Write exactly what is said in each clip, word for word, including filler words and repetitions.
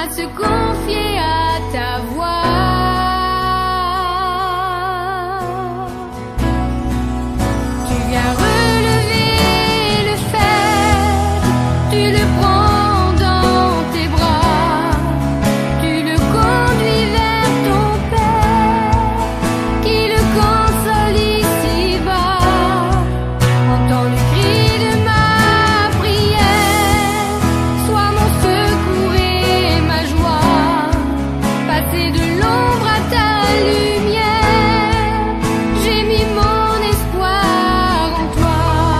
à se confier à ta voix. Tu viens relever le faible, tu le prends dans tes bras, tu le conduis vers ton Père, qui le console ici-bas. Entends le cri de ma prière, sois mon secours et ma joie. Passer de l'ombre à ta lumière, j'ai mis mon espoir en toi.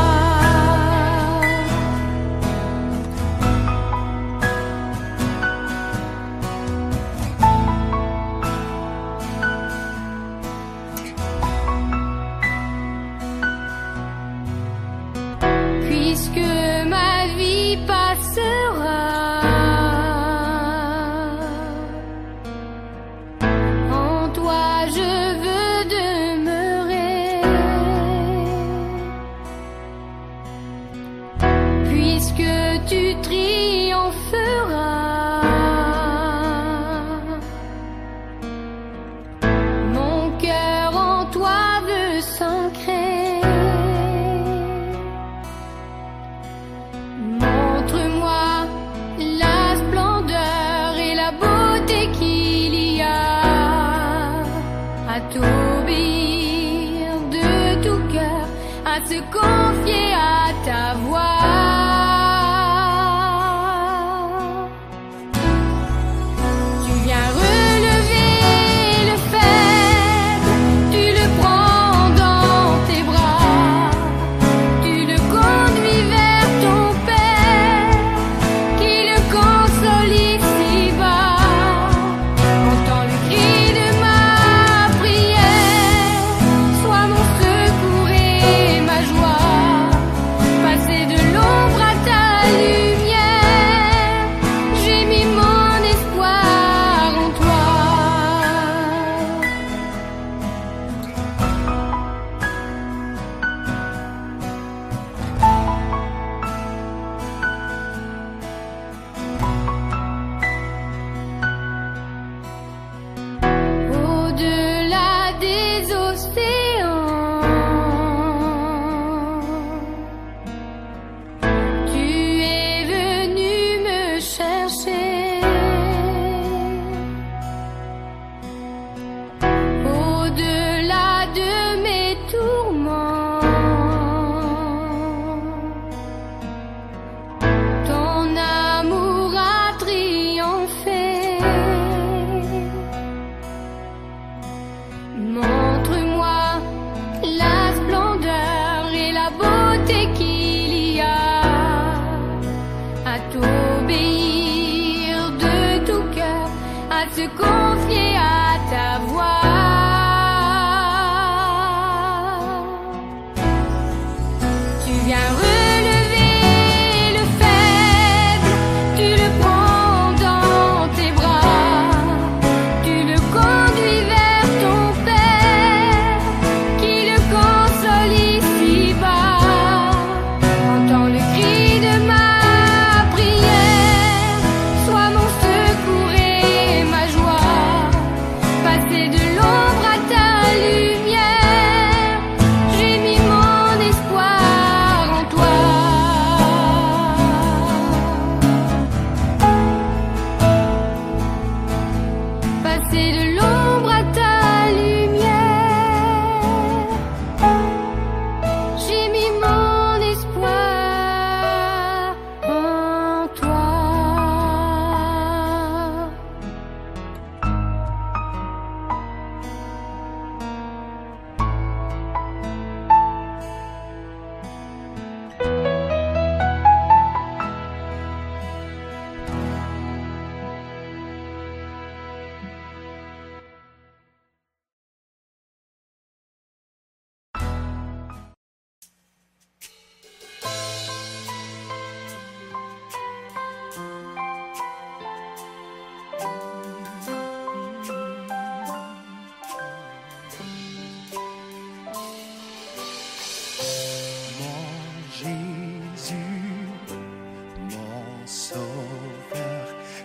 Puisque ma vie passera, en toi je veux demeurer. Puisque tu triompheras, mon cœur en toi veut s'ancrer. Montre-moi la splendeur et la beauté qu'il y a à t'obéir de tout cœur, à se confier à ta voix. Tu viens relever le faible, tu le prends dans tes bras, tu le conduis vers ton Père, qui le console ici-bas. Entends le cri de ma prière, sois mon secours et ma joie. Passer de l'ombre à ta lumière, j'ai mis mon espoir en toi. Au-delà des océans, tu es venu me chercher. Au-delà de mes tourments, ton amour a triomphé. Montre-moi la splendeur et la beauté qu'il y a à t'obéir de tout cœur, à se confier à ta voix. Tu viens relever le faible, tu le prends dans tes bras, tu le conduis vers ton Père, qui le console ici-bas. Entends le cri de ma prière, sois mon secours et ma joie. Passer de l'ombre à ta lumière, j'ai mis mon espoir en toi. Passer de l'ombre à ta lumière, j'ai mis mon espoir en toi.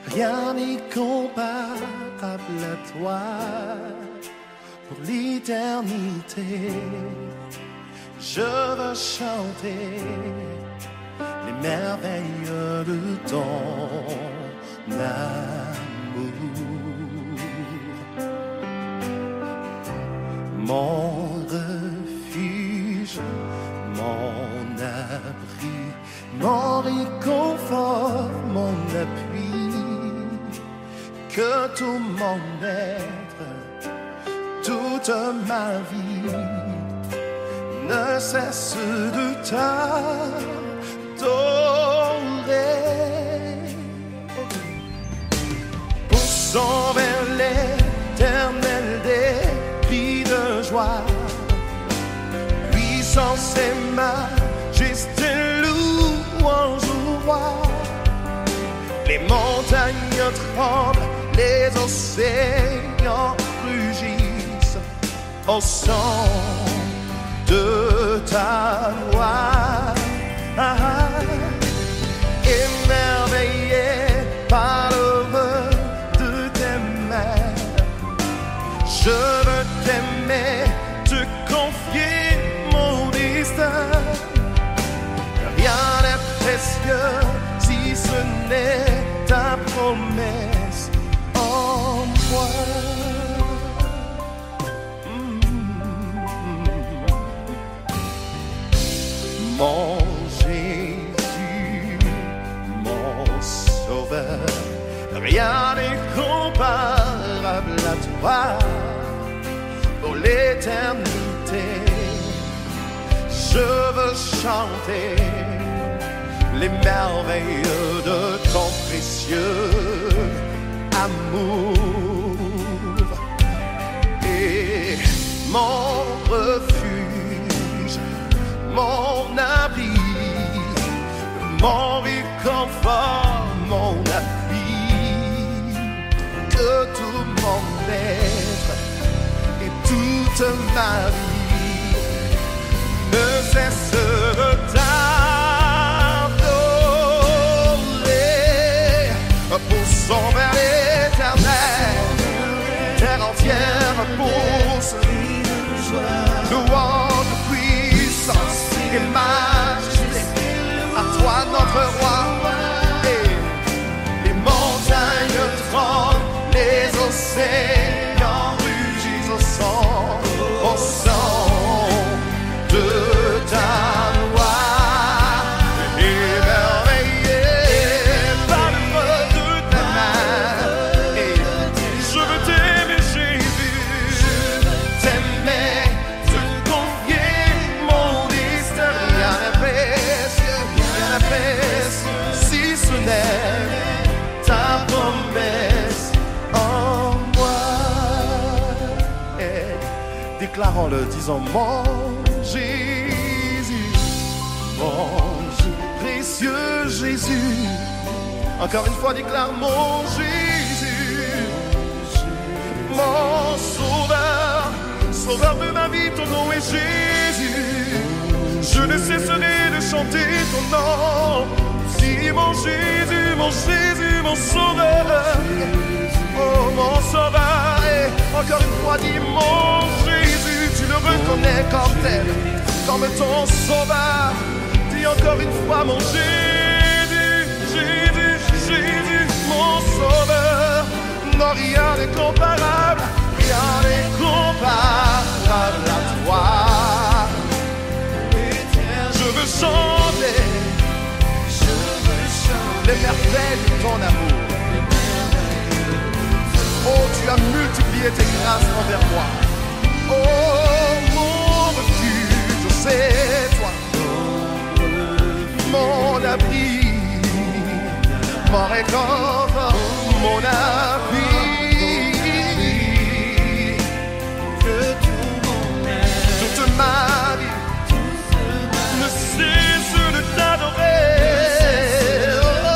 Rien n'est comparable à toi pour l'éternité. Je veux chanter les merveilles de ton amour. Mon refuge, mon abri, mon réconfort, mon appui, que tout mon être, toute ma vie ne cesse de t'adorer. Poussons vers l'éternel des cris de joie, puissance et majesté, louange au roi. Les montagnes tremblent, les océans rugissent au son de ta voix. Ah, ah. Émerveillé par l'œuvre de tes mains, je veux t'aimer, te confier mon destin. Rien n'est précieux si ce n'est ta promesse en moi. Mon Jésus, mon Sauveur, rien n'est comparable à toi pour l'éternité. Je veux chanter les merveilles de ton précieux amour. Et mon refuge, mon abri, mon réconfort, mon appui, que tout mon être et toute ma vie ne cesse de t'adorer. Poussons vers l'éternel, terre entière pousse, louange, puissance et majesté à toi notre roi. Et les montagnes tremblent, les océans rugissent au son, au son de ta voix. Émerveillé par l'œuvre de ta main, et je veux t'aimer Jésus, t'aimer, te confier mon destin. Rien n'est précieux, rien n'est précieux si ce n'est ta promesse en moi. Et déclarons-le, disons mon Jésus, mon précieux Jésus. Encore une fois, déclare mon Jésus, mon sauveur, sauveur de ma vie, ton nom est Jésus. Je ne cesserai de chanter ton nom. Dis mon Jésus, mon Jésus, mon sauveur, oh mon sauveur. Et encore une fois, dis mon Jésus, tu le reconnais comme tel, comme ton sauveur. Dis encore une fois mon Jésus, Jésus, Jésus, mon sauveur. Non, rien n'est comparable, rien n'est comparable à toi. Je veux chanter, je veux chanter les merveilles de ton amour. Oh, tu as multiplié tes grâces envers moi. Oh, mon refuge, c'est toi. Mon abri, mon réconfort, mon appui. Que tout mon être, toute ma vie ne cesse de t'adorer. Oh, oh,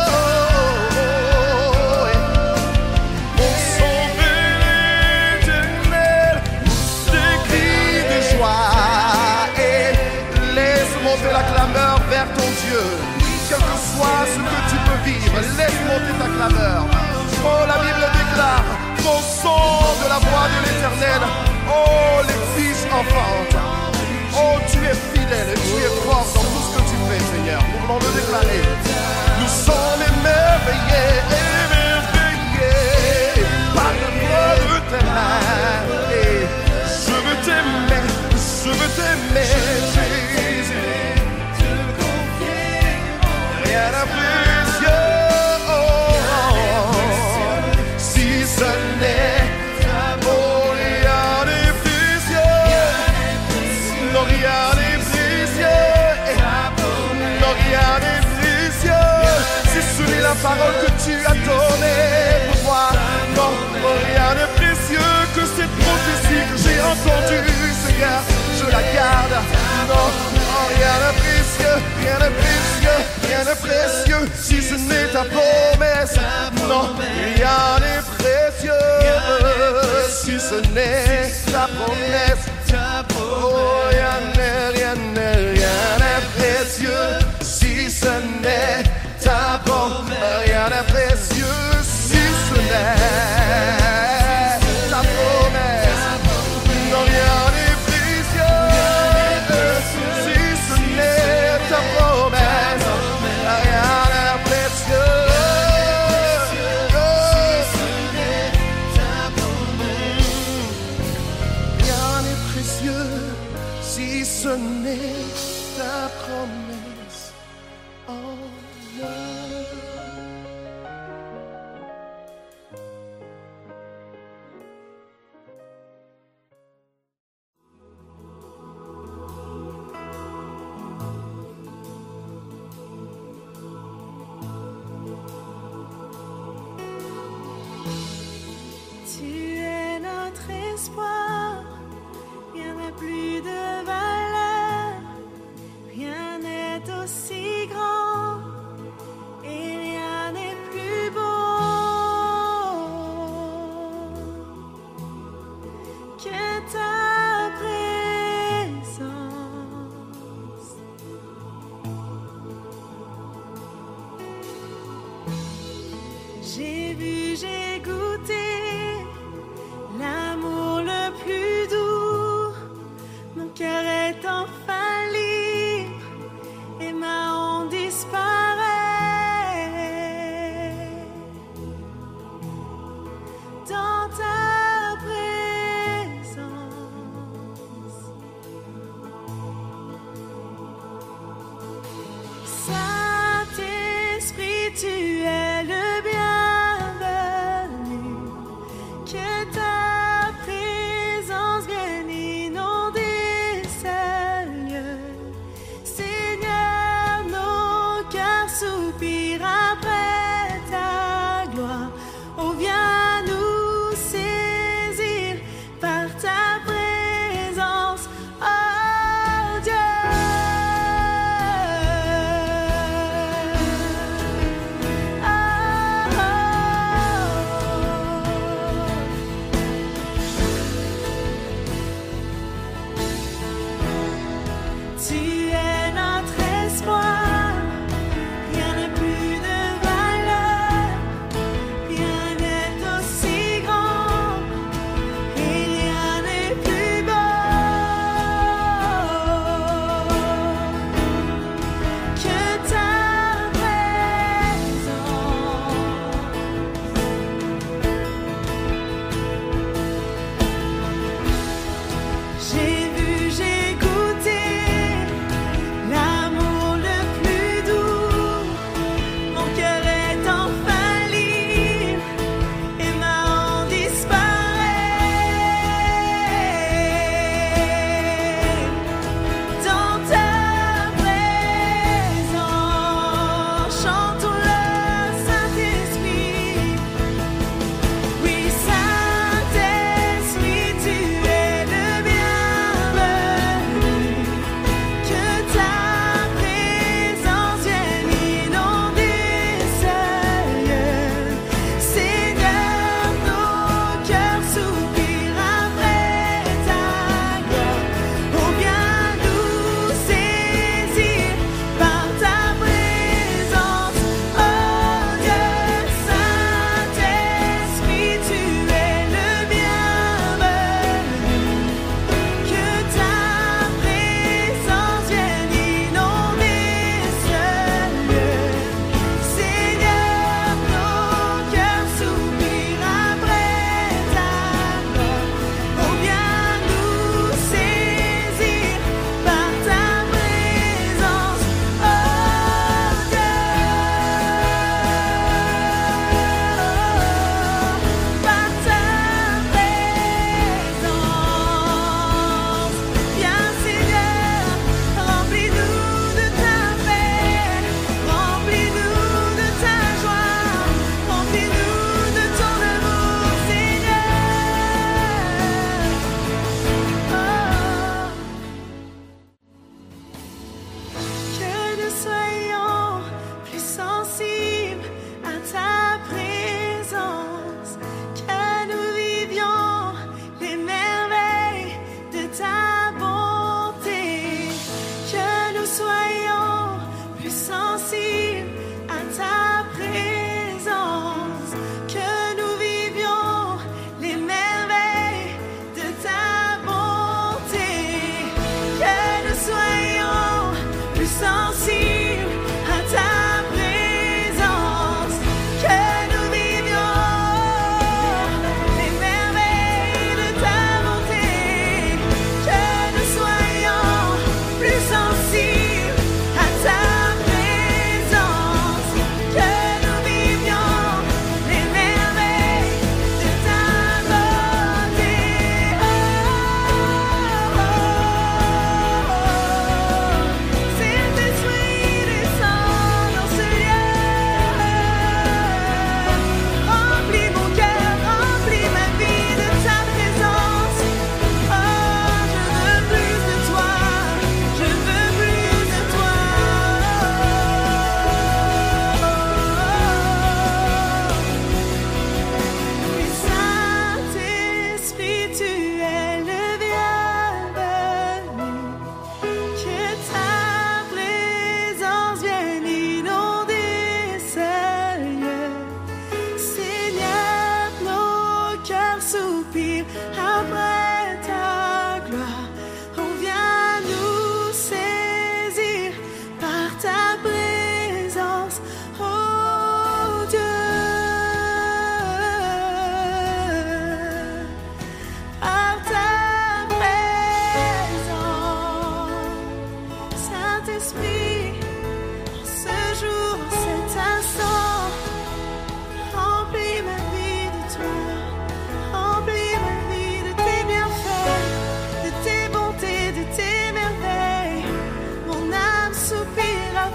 oh, pour sauver l'éternel, des cris de joie. Et laisse monter la clameur vers ton Dieu. Quel que soit ce que tu peux vivre, laisse monter ta clameur. Oh, la Bible déclare qu'au son de la voix de l'Éternel, oh, les fils enfantent. Oh, tu es fidèle et tu es fort dans tout ce que tu fais, Seigneur. Nous voulons le déclarer. Nous sommes émerveillés, émerveillés par l'œuvre de tes mains. Et je veux t'aimer, je veux t'aimer, Jésus. Rien de précieux, oh, si ce n'est oh, rien de précieux, non, rien de précieux, non, rien de précieux, si ce n'est la parole que tu as donnée pour moi, non, rien de précieux que cette prophétie que j'ai entendue, Seigneur, je la garde, non, oh, rien de précieux, rien de précieux, rien de précieux, si ce n'est ta promesse, non, rien de précieux, si ce n'est ta promesse, oh, rien n'est, rien n'est, rien n'est précieux, si ce n'est ta promesse, rien n'est précieux, si ce n'est ta promesse, non, rien n'est précieux, si ce n'est ta promesse, rien n'est précieux, rien n'est précieux, si ce n'est ta promesse, oh non. Tu es notre espoir, rien n'a plus de valeur, rien n'est aussi grand et rien n'est plus beau que ta présence. J'ai vu, j'ai goûté l'amour le plus doux, mon cœur est enfin libre et ma honte disparaît. Dans ta présence, Saint-Esprit, tu es le bienvenu.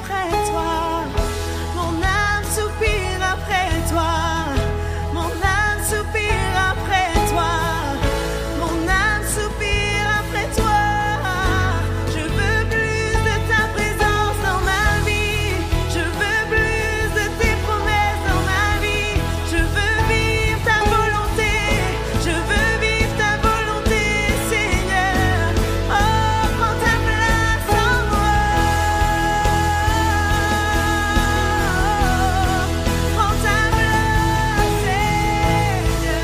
après toi. Mon âme soupire après toi. Mon âme soupire après toi. Mon âme soupire après toi. Je veux plus de ta présence dans ma vie. Je veux plus de tes promesses dans ma vie. Je veux vivre ta volonté. Je veux vivre ta volonté, Seigneur. Oh, prends ta place en moi. Prends ta place, Seigneur.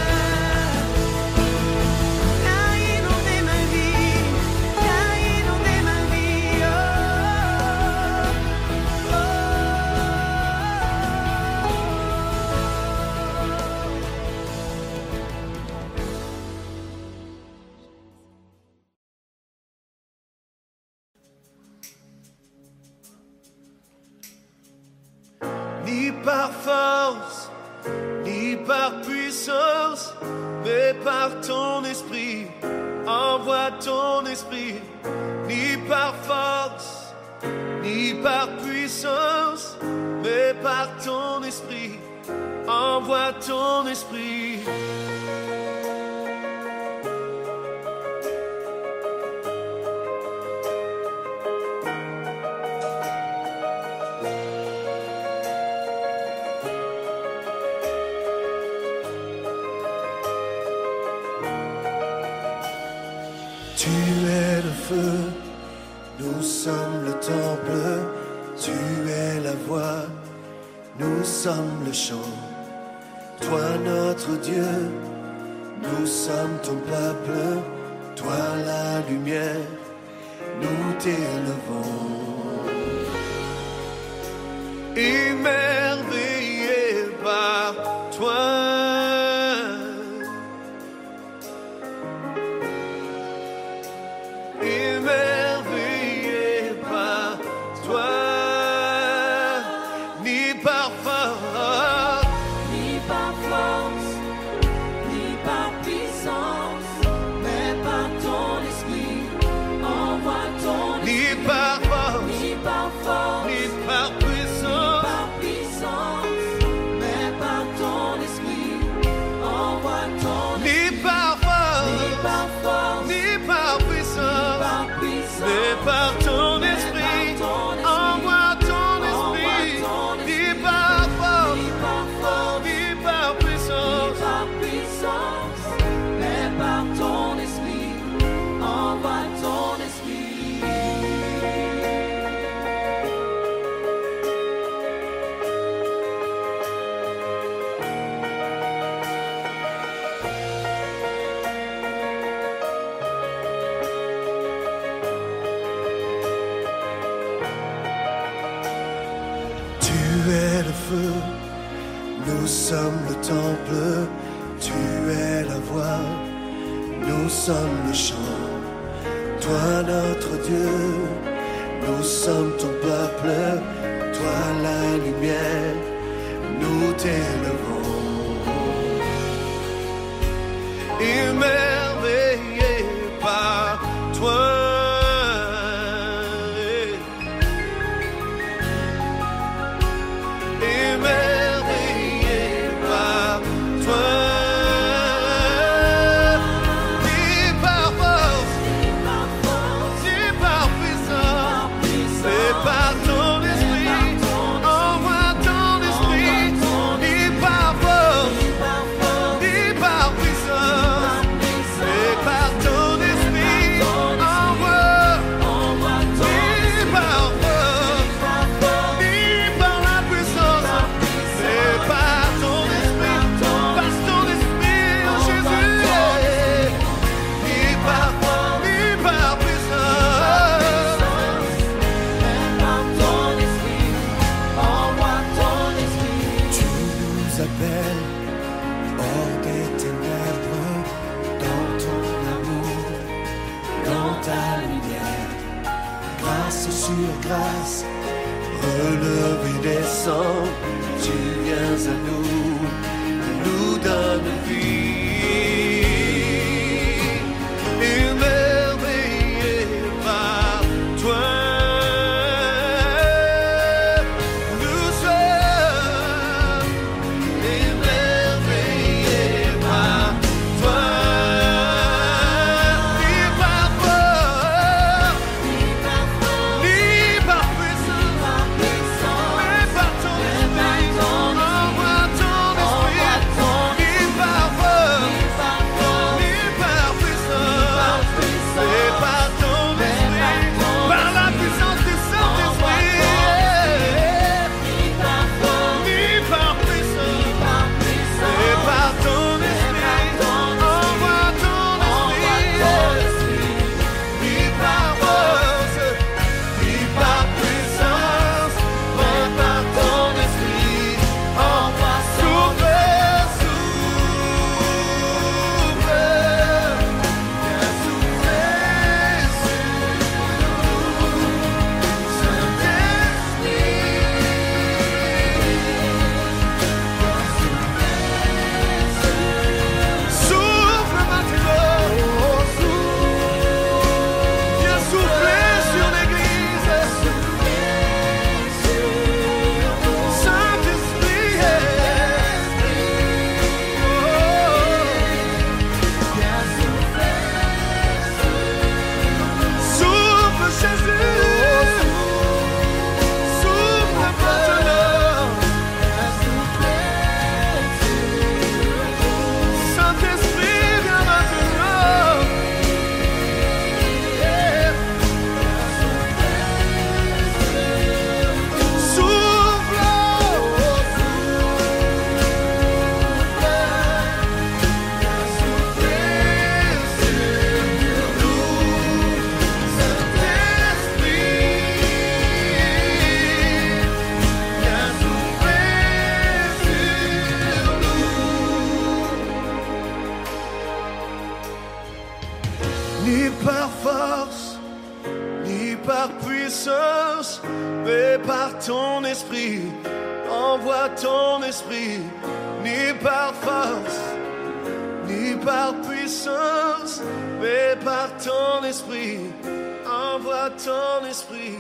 Car inonder ma vie, car inonder ma vie. Oh, Ni par force, ni par puissance, mais par ton esprit, envoie ton esprit. Ni par force, ni par puissance, mais par ton esprit, envoie ton esprit. Tu es le feu, nous sommes le temple. Tu es la voix, nous sommes le chant. Toi notre Dieu, nous sommes ton peuple. Toi la lumière, nous t'élevons. Émerveillé par toi. Émerveillé par toi, ni par force, ni par force, ni par puissance, mais par ton esprit, envoie ton ni esprit. par force, Ni par force, ni par ni puissance, par puissance, mais par ton esprit, envoie ton ni esprit. par Ni force, par force, ni par puissance, par puissance, mais par ton mais esprit, par ton esprit. envoie ton Envoie esprit, ton ni esprit. par force, Ni par force, ni par ni puissance. par puissance, mais par ton esprit, envoie ton esprit. Tu es le feu, nous sommes le temple. Tu es la voix, nous sommes le chant. Toi notre Dieu, nous sommes ton peuple. Toi la lumière, nous t'élevons. Émerveillé par toi. Émerveillé par toi, ni par force, ni par puissance, mais par ton esprit, envoie ton esprit, ni par force, ni par puissance, mais par ton esprit, envoie, ni par force, ni par la puissance. C'est par ton esprit, par ton esprit, oh Jésus, ni par ni par puissance. Par ton esprit, envoie ton esprit. Tu nous appelles hors des ténèbres, dans ton amour, dans ta lumière. Grâce sur grâce, relève et descend. Tu viens à nous, nous donne vie. Émerveillé par toi. ton esprit, envoie ton esprit, ni par force, ni par puissance, mais par ton esprit, envoie ton esprit.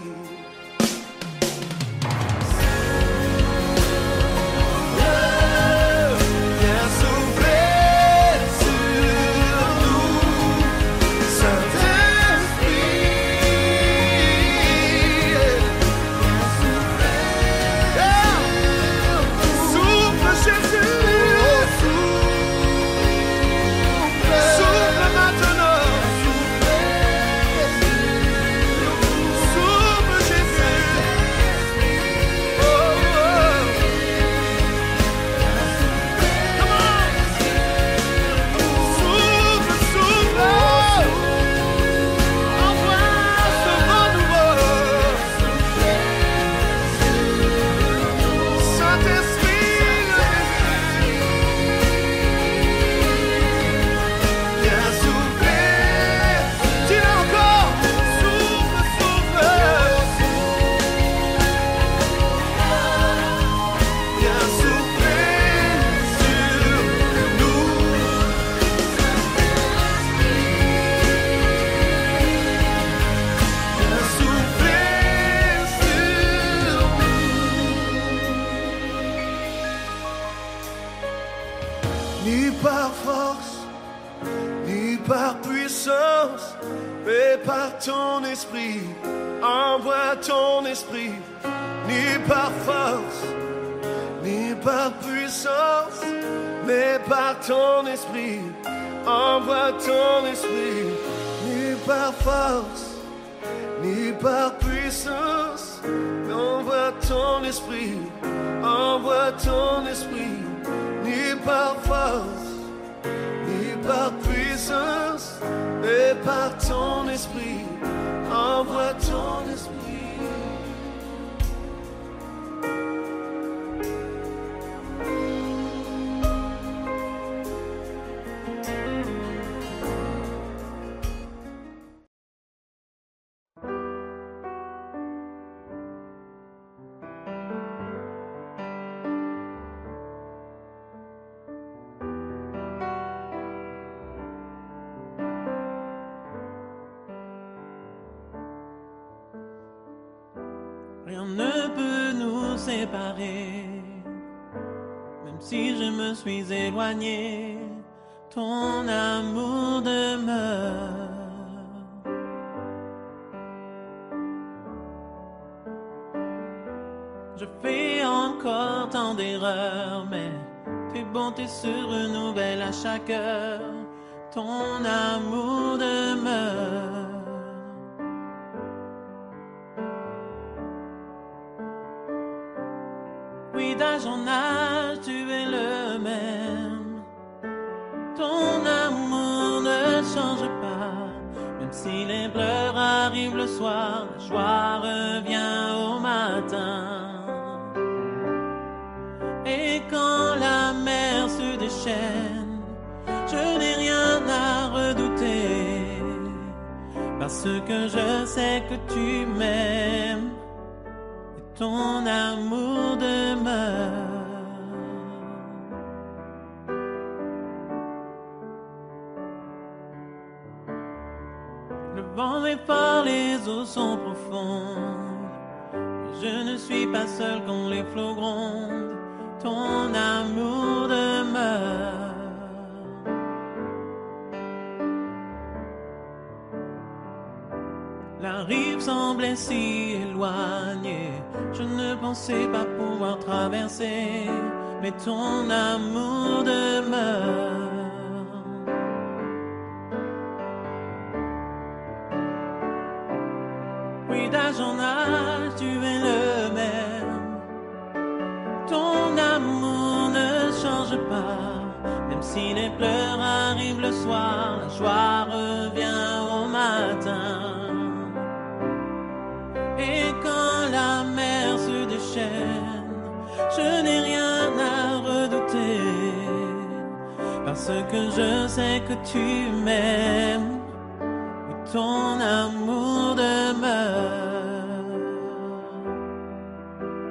Ni par force, ni par puissance, mais par ton esprit, envoie ton esprit. Ni par force, ni par puissance, mais par ton esprit, envoie ton esprit. Ni par force, ni par puissance, mais envoie ton esprit, envoie ton esprit. Ni par force, ni par puissance, mais par ton esprit, envoie ton esprit. Rien ne peut nous séparer, même si je me suis éloigné, ton amour demeure. Je fais encore tant d'erreurs, mais tes bontés se renouvellent à chaque heure, ton amour demeure. Oui, d'âge en âge, tu es le même. Ton amour ne change pas. Même si les pleurs arrivent le soir, la joie revient au matin. Et quand la mer se déchaîne, je n'ai rien à redouter. Parce que je sais que tu m'aimes. Ton amour demeure. Le vent est fort, les eaux sont profondes. Je ne suis pas seul quand les flots grondent. Ton amour demeure. La rive semblait si éloignée, je ne pensais pas pouvoir traverser, mais ton amour demeure. Oui, d'âge en âge, tu es le même. Ton amour ne change pas, même si les pleurs arrivent le soir, la joie revient au matin. Et quand la mer se déchaîne, je n'ai rien à redouter, parce que je sais que tu m'aimes, et ton amour demeure.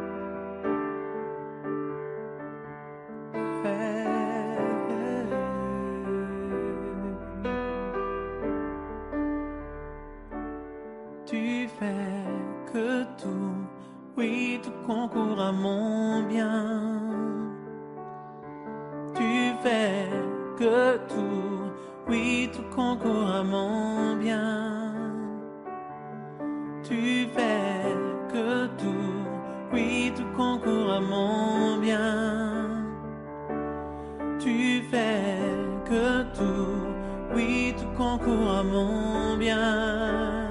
oui, tout concourt à mon bien. Tu fais que tout, oui, tout concourt à mon bien. Tu fais que tout, oui, tout concourt à mon bien. Tu fais que tout, oui, tout concourt à mon bien.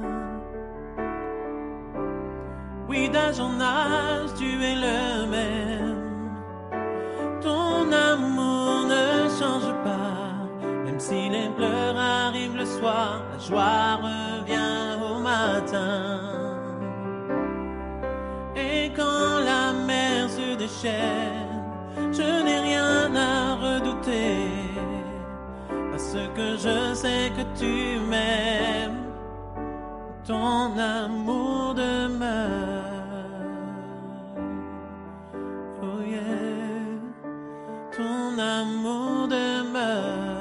Oui, d'âge en âge, tu es le même. Ton amour ne change pas. Même si les pleurs arrivent le soir, la joie revient au matin. Et quand la mer se déchaîne, je n'ai rien à redouter. Parce que je sais que tu m'aimes. Ton amour demeure. Oh yeah. Ton amour demeure.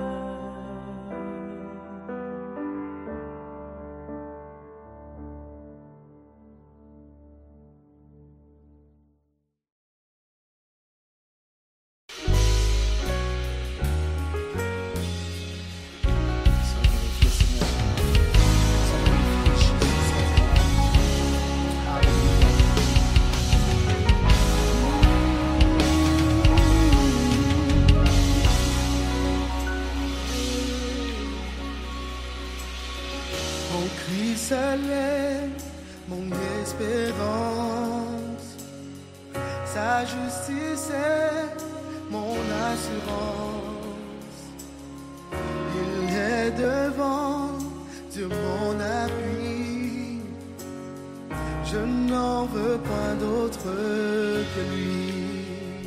Seul est mon espérance, sa justice est mon assurance. Il est devant Dieu mon appui, je n'en veux point d'autre que lui.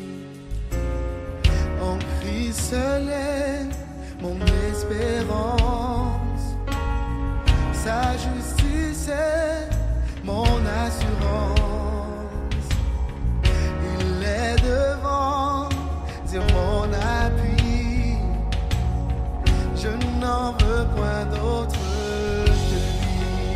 En Christ seul est mon espérance, sa justice est mon assurance. Il est devant Dieu mon appui, je n'en veux point d'autre que lui.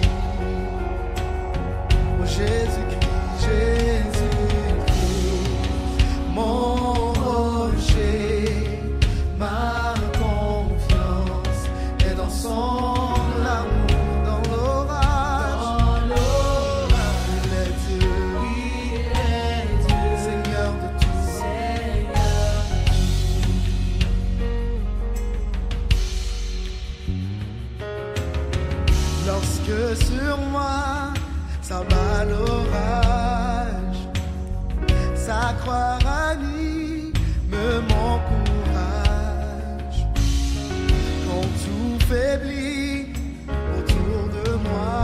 Oh Jésus-Christ, Jésus-Christ, mon rocher, ma confiance est dans son que sur moi s'abat l'orage, sa croix ranime mon courage. Quand tout faiblit autour de moi,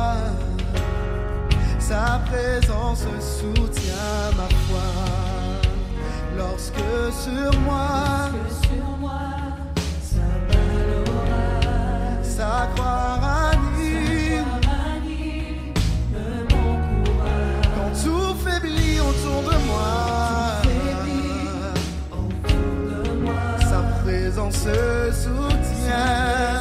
sa présence soutient ma foi. Lorsque sur moi, sa croix ranime autour de moi, sa présence soutient.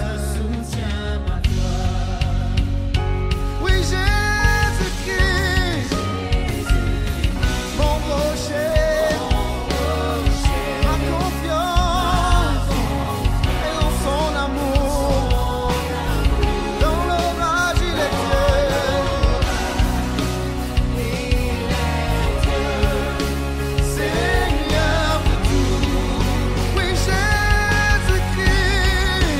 Oui, Jésus-Christ, mon rocher, ma confiance est dans son amour. Dans l'orage, il est Dieu. Seigneur de tout, oui, Jésus-Christ.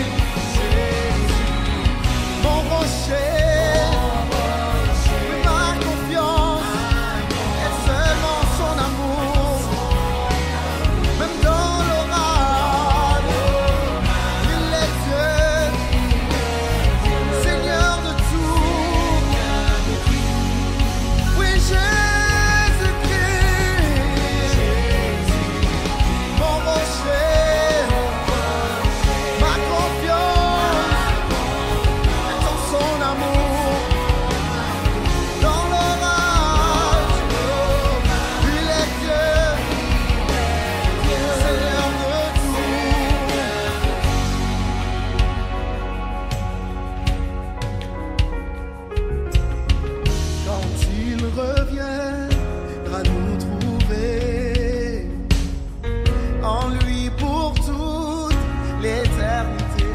reviendra nous trouver en lui pour toute l'éternité,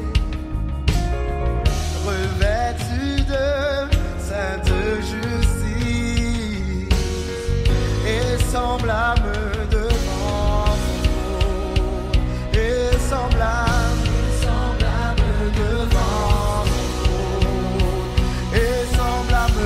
revêtu de sainte justice et semblable devant son trône, et semblable, semblable devant son trône, et semblable.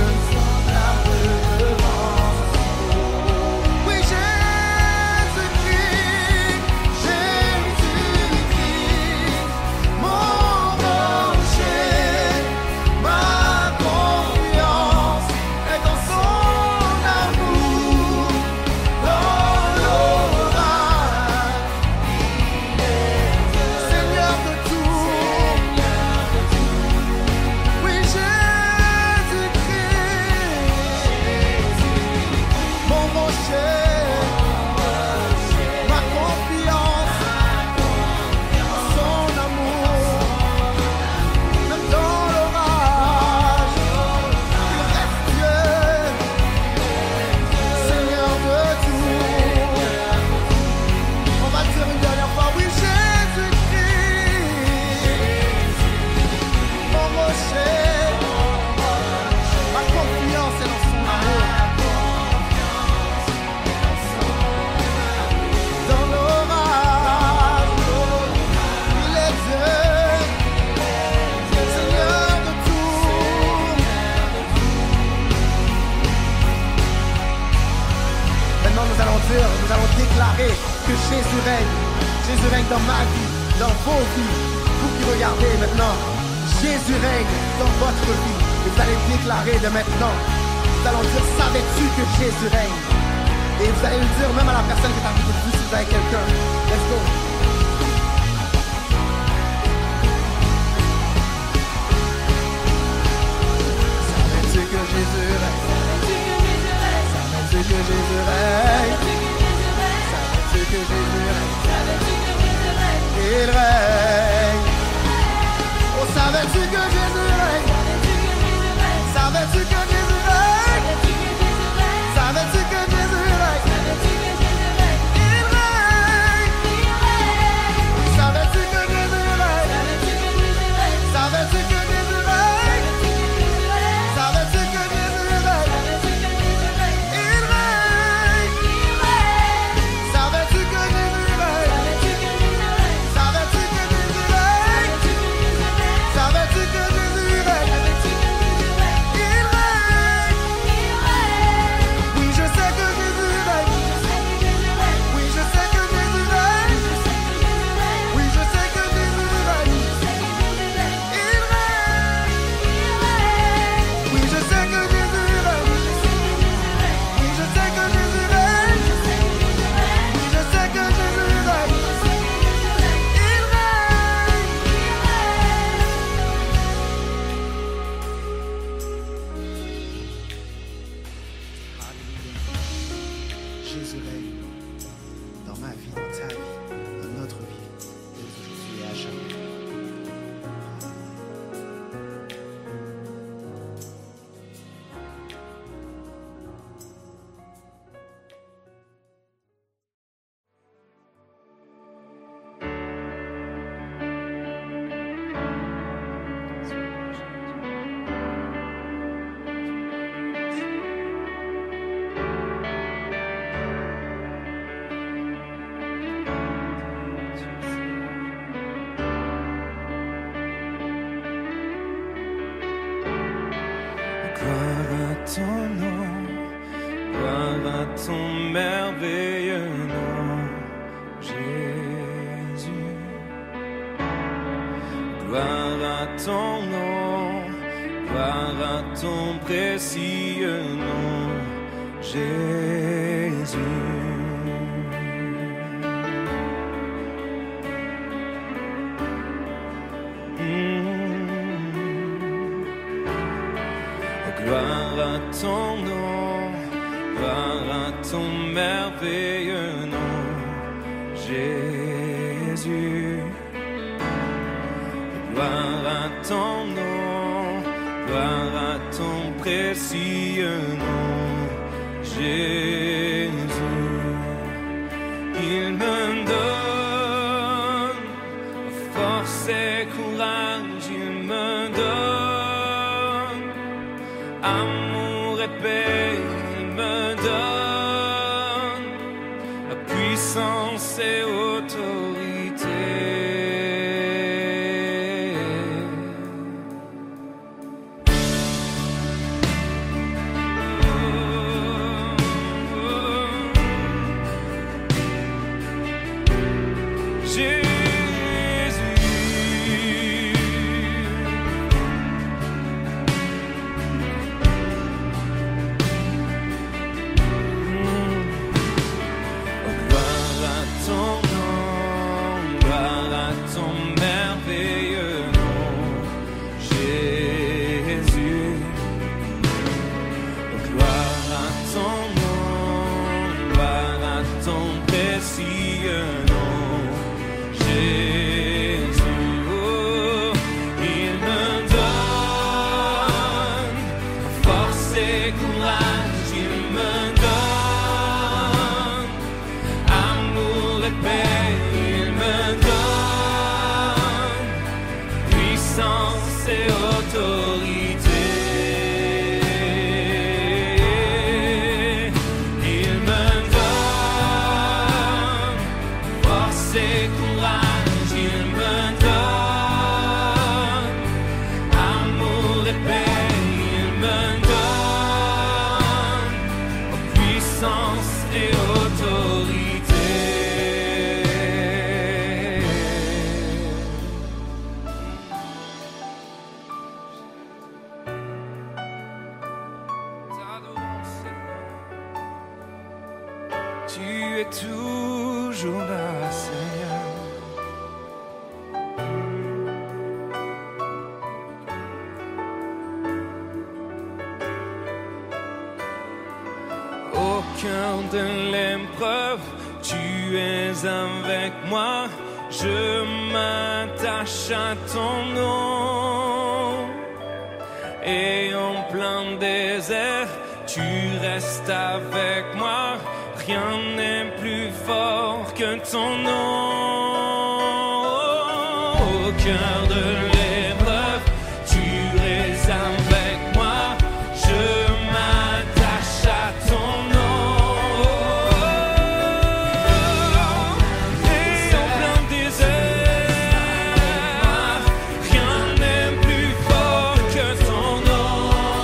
Nous allons déclarer que Jésus règne. Jésus règne dans ma vie, dans vos vies. Vous qui regardez maintenant, Jésus règne dans votre vie. Et vous allez déclarer de maintenant. Nous allons dire, savais-tu que Jésus règne? Et vous allez le dire même à la personne qui est à côté de vous si vous avez quelqu'un. Let's go. Savais-tu que Jésus règne? Savais-tu que Jésus règne? Savais-tu que Jésus règne? Il règne. Oh, savais-tu que Jésus règne? Savais-tu que Jésus règne? Savais-tu que Jésus règne? Il règne. Savais-tu que Jésus règne? Savais-tu que Jésus règne? Savais-tu que Jésus règne? Il règne. Savais-tu que Jésus règne? Savais-tu que Jésus règne? Savais-tu que Jésus règne? Il règne. Oui, je sais que Jésus règne. Oui, je sais que Jésus règne. Oui, je sais que Jésus règne. Il règne. Oui, je sais que Jésus règne. Oui, je sais que Jésus règne. Oui, je sais que Jésus règne. Il règne. Alléluia. Jésus règne dans ma vie, dans ta vie, dans notre vie, dès aujourd'hui et à jamais. Gloire à ton nom, gloire à ton merveilleux nom, Jésus. Gloire à ton nom, gloire à ton précieux nom, Jésus. Gloire à ton nom, gloire à ton merveilleux nom, Jésus. Gloire à ton nom, gloire à ton précieux nom. Jésus, il me donne force et courage, il me donne amour et paix, il me donne la puissance et autorité. Tu es toujours là, Seigneur. Au cœur de l'épreuve, tu es avec moi. Je m'attache à ton nom. Et en plein désert, tu restes avec moi. Rien n'est plus fort que ton nom. Au cœur de l'épreuve, tu es avec moi. Je m'attache à ton nom. Et en plein désert, rien n'est plus fort que ton nom.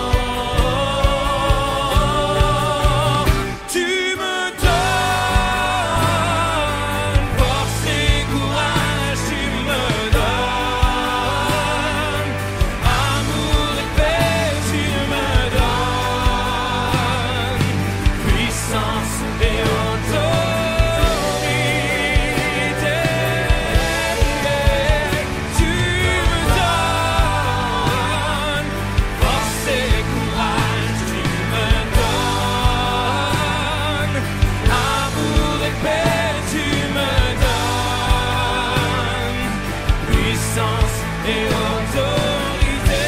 Tu me donnes force et courage, tu me donnes amour et paix, tu me donnes puissance et autorité. Tu me donnes force et courage, tu me donnes amour et paix, tu me donnes puissance et autorité.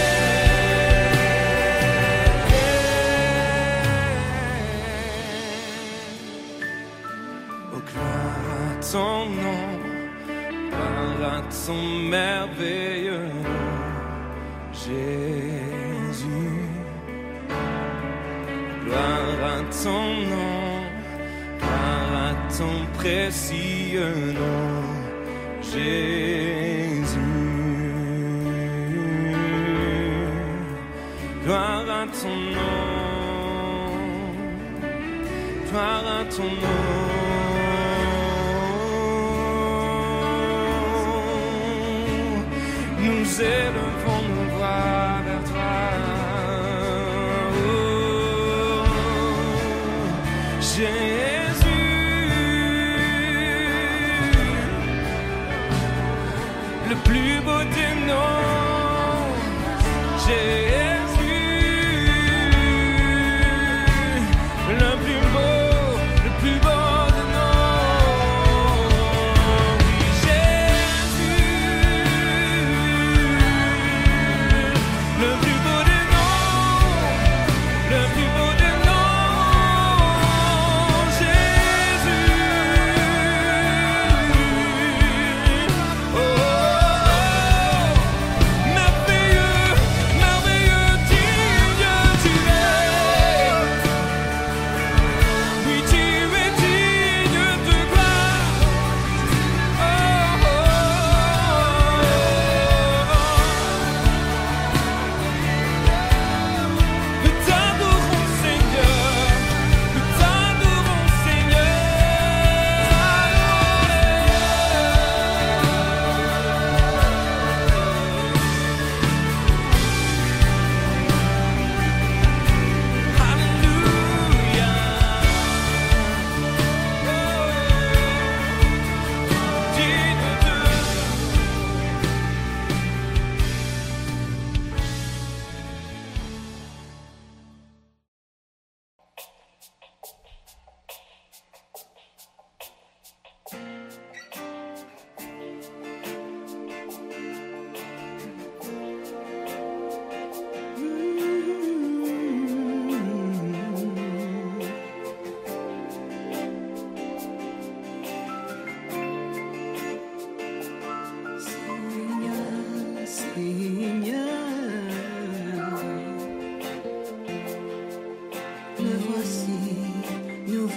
Oh, gloire à ton nom, gloire à ton merveilleux nom, Jésus. Gloire à ton nom, gloire à ton précieux nom, Jésus. Gloire à ton nom, gloire à ton nom. Nous élevons nos voix vers toi. Oh, Jésus, le plus beau des noms, Jésus, le plus beau, le plus beau des noms. Oui, Jésus, le plus beau des noms, le plus beau des noms.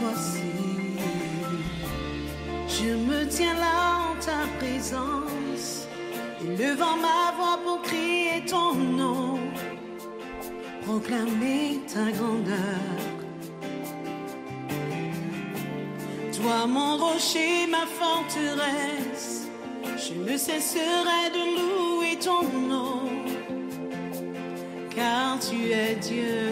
voici. Je me tiens là en ta présence, élevant ma voix pour crier ton nom, proclamer ta grandeur. Toi mon rocher, ma forteresse, je ne cesserai de louer ton nom, car tu es Dieu.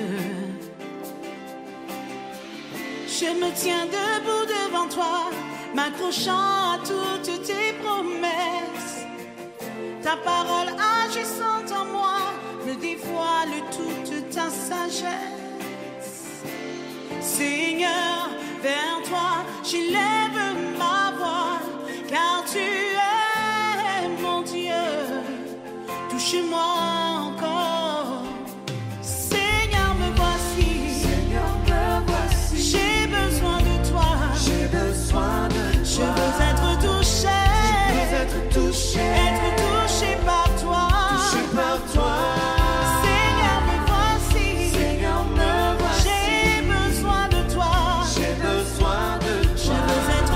Je me tiens debout devant toi, m'accrochant à toutes tes promesses. Ta parole agissant en moi me dévoile toute ta sagesse. Seigneur, vers toi j'élève ma voix, car tu es mon Dieu. Touche-moi encore, Seigneur, me voici. Seigneur, me voici. J'ai besoin de toi. J'ai besoin de toi. Je veux être touché. Je veux être touché. Être touché par toi. Touché par toi. Seigneur, me voici. Seigneur, me voici. J'ai besoin de toi. J'ai besoin de Je toi. veux être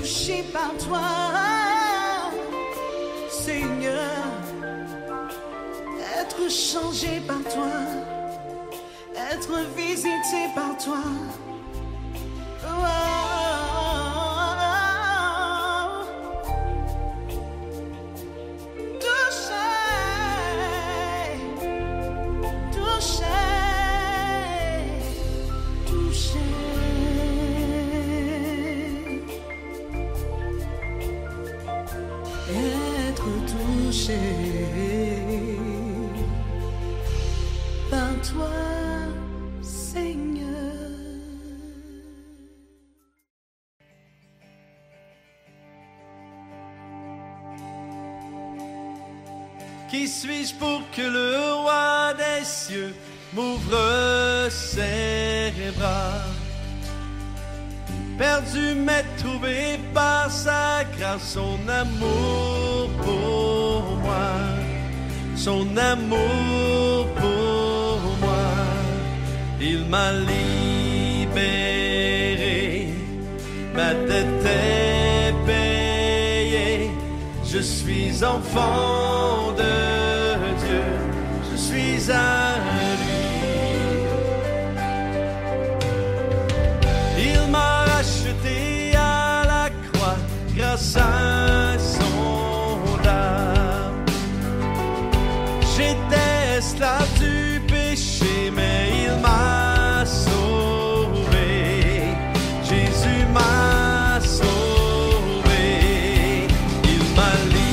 touché par toi, Seigneur, être changé par toi, être visité par toi. Oh, touché, touché, touché. Être touché par toi, Seigneur. Qui suis-je pour que le roi des cieux m'ouvre ses bras? Perdu mais trouvé par sa grâce, son amour pour moi, son amour pour moi. Il m'a libéré, ma dette est payée. Je suis enfant de Dieu, je suis à lui. Il m'a racheté à la croix grâce à son âme. J'étais esclave du péché, mais il m'a sauvé. Jésus m'a sauvé. Il m'a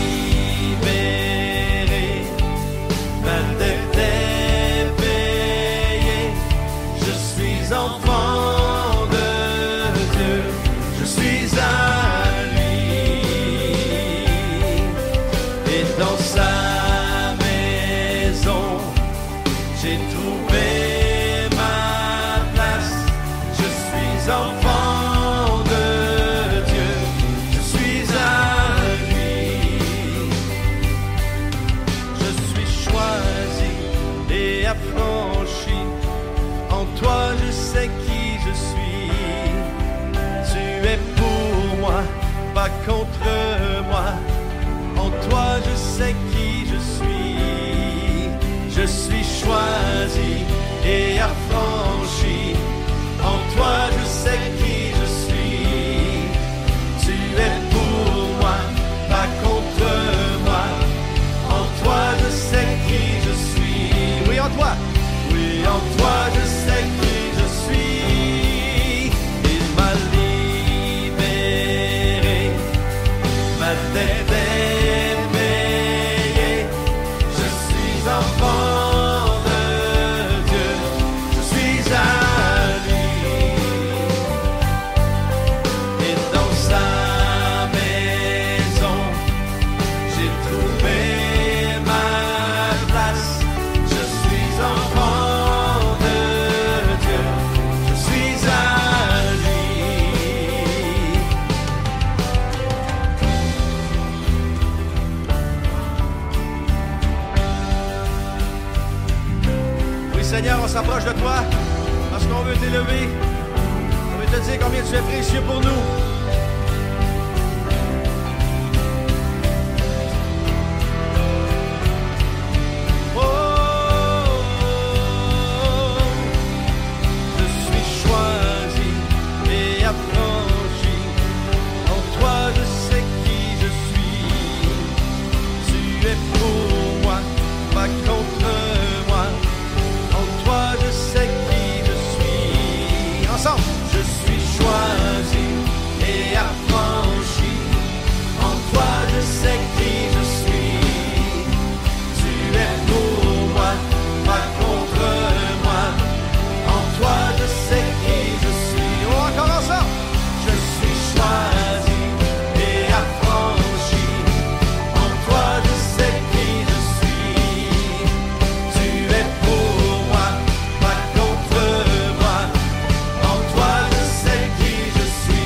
libéré. Ma dette est payée. Je suis enfant de Dieu. Je suis à lui. Et dans sa maison, j'ai trouvé ma place. Je suis enfant de Dieu. Je suis à lui. Je suis choisi et affranchi. En toi, je sais qui je suis. Tu es pour moi, pas contre moi. En toi, je sais qui je suis. Je suis choisi et affranchi. En toi, je sais qui je suis. Tu es pour moi, pas contre moi. En toi, je sais qui je suis. Oui, en toi. Oui, en toi, je sais qui je suis. Il m'a libéré. Ma dette est payée. Je suis enfant de Dieu. Je suis à lui. Et dans sa maison, j'ai trouvé ma place. Je suis enfant de Dieu. Je suis à lui. Oui, Seigneur, on s'approche de toi parce qu'on veut t'élever. On veut te dire combien tu es précieux pour nous. Oh, je suis choisi et affranchi. En toi, je sais qui je suis. Tu es pour moi, pas contre moi. En toi, je sais qui je suis. Ensemble, je suis choisi et affranchi. En toi, je sais qui je suis. Tu es pour moi, pas contre moi. En toi, je sais qui je suis. Oh, encore ensemble. Je suis choisi et affranchi. En toi, je sais qui je suis. Tu es pour moi, pas contre moi. En toi, je sais qui je suis.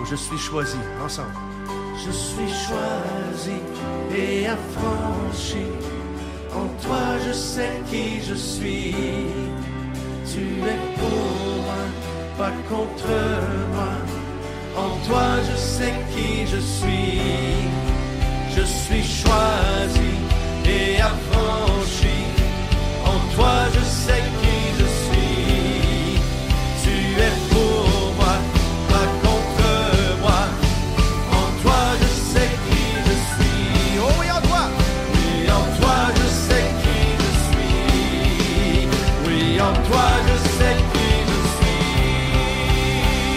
je suis choisi, ensemble. Je suis choisi et affranchi. En toi je sais qui je suis. Tu es pour moi, pas contre moi. En toi je sais qui je suis. Je suis choisi et affranchi. En toi je sais qui je suis. Tu es pour moi, pas contre moi. En toi je sais qui je suis. Oh oui, en toi. Oui, en toi je sais qui je suis. Oui, en toi je sais qui je suis.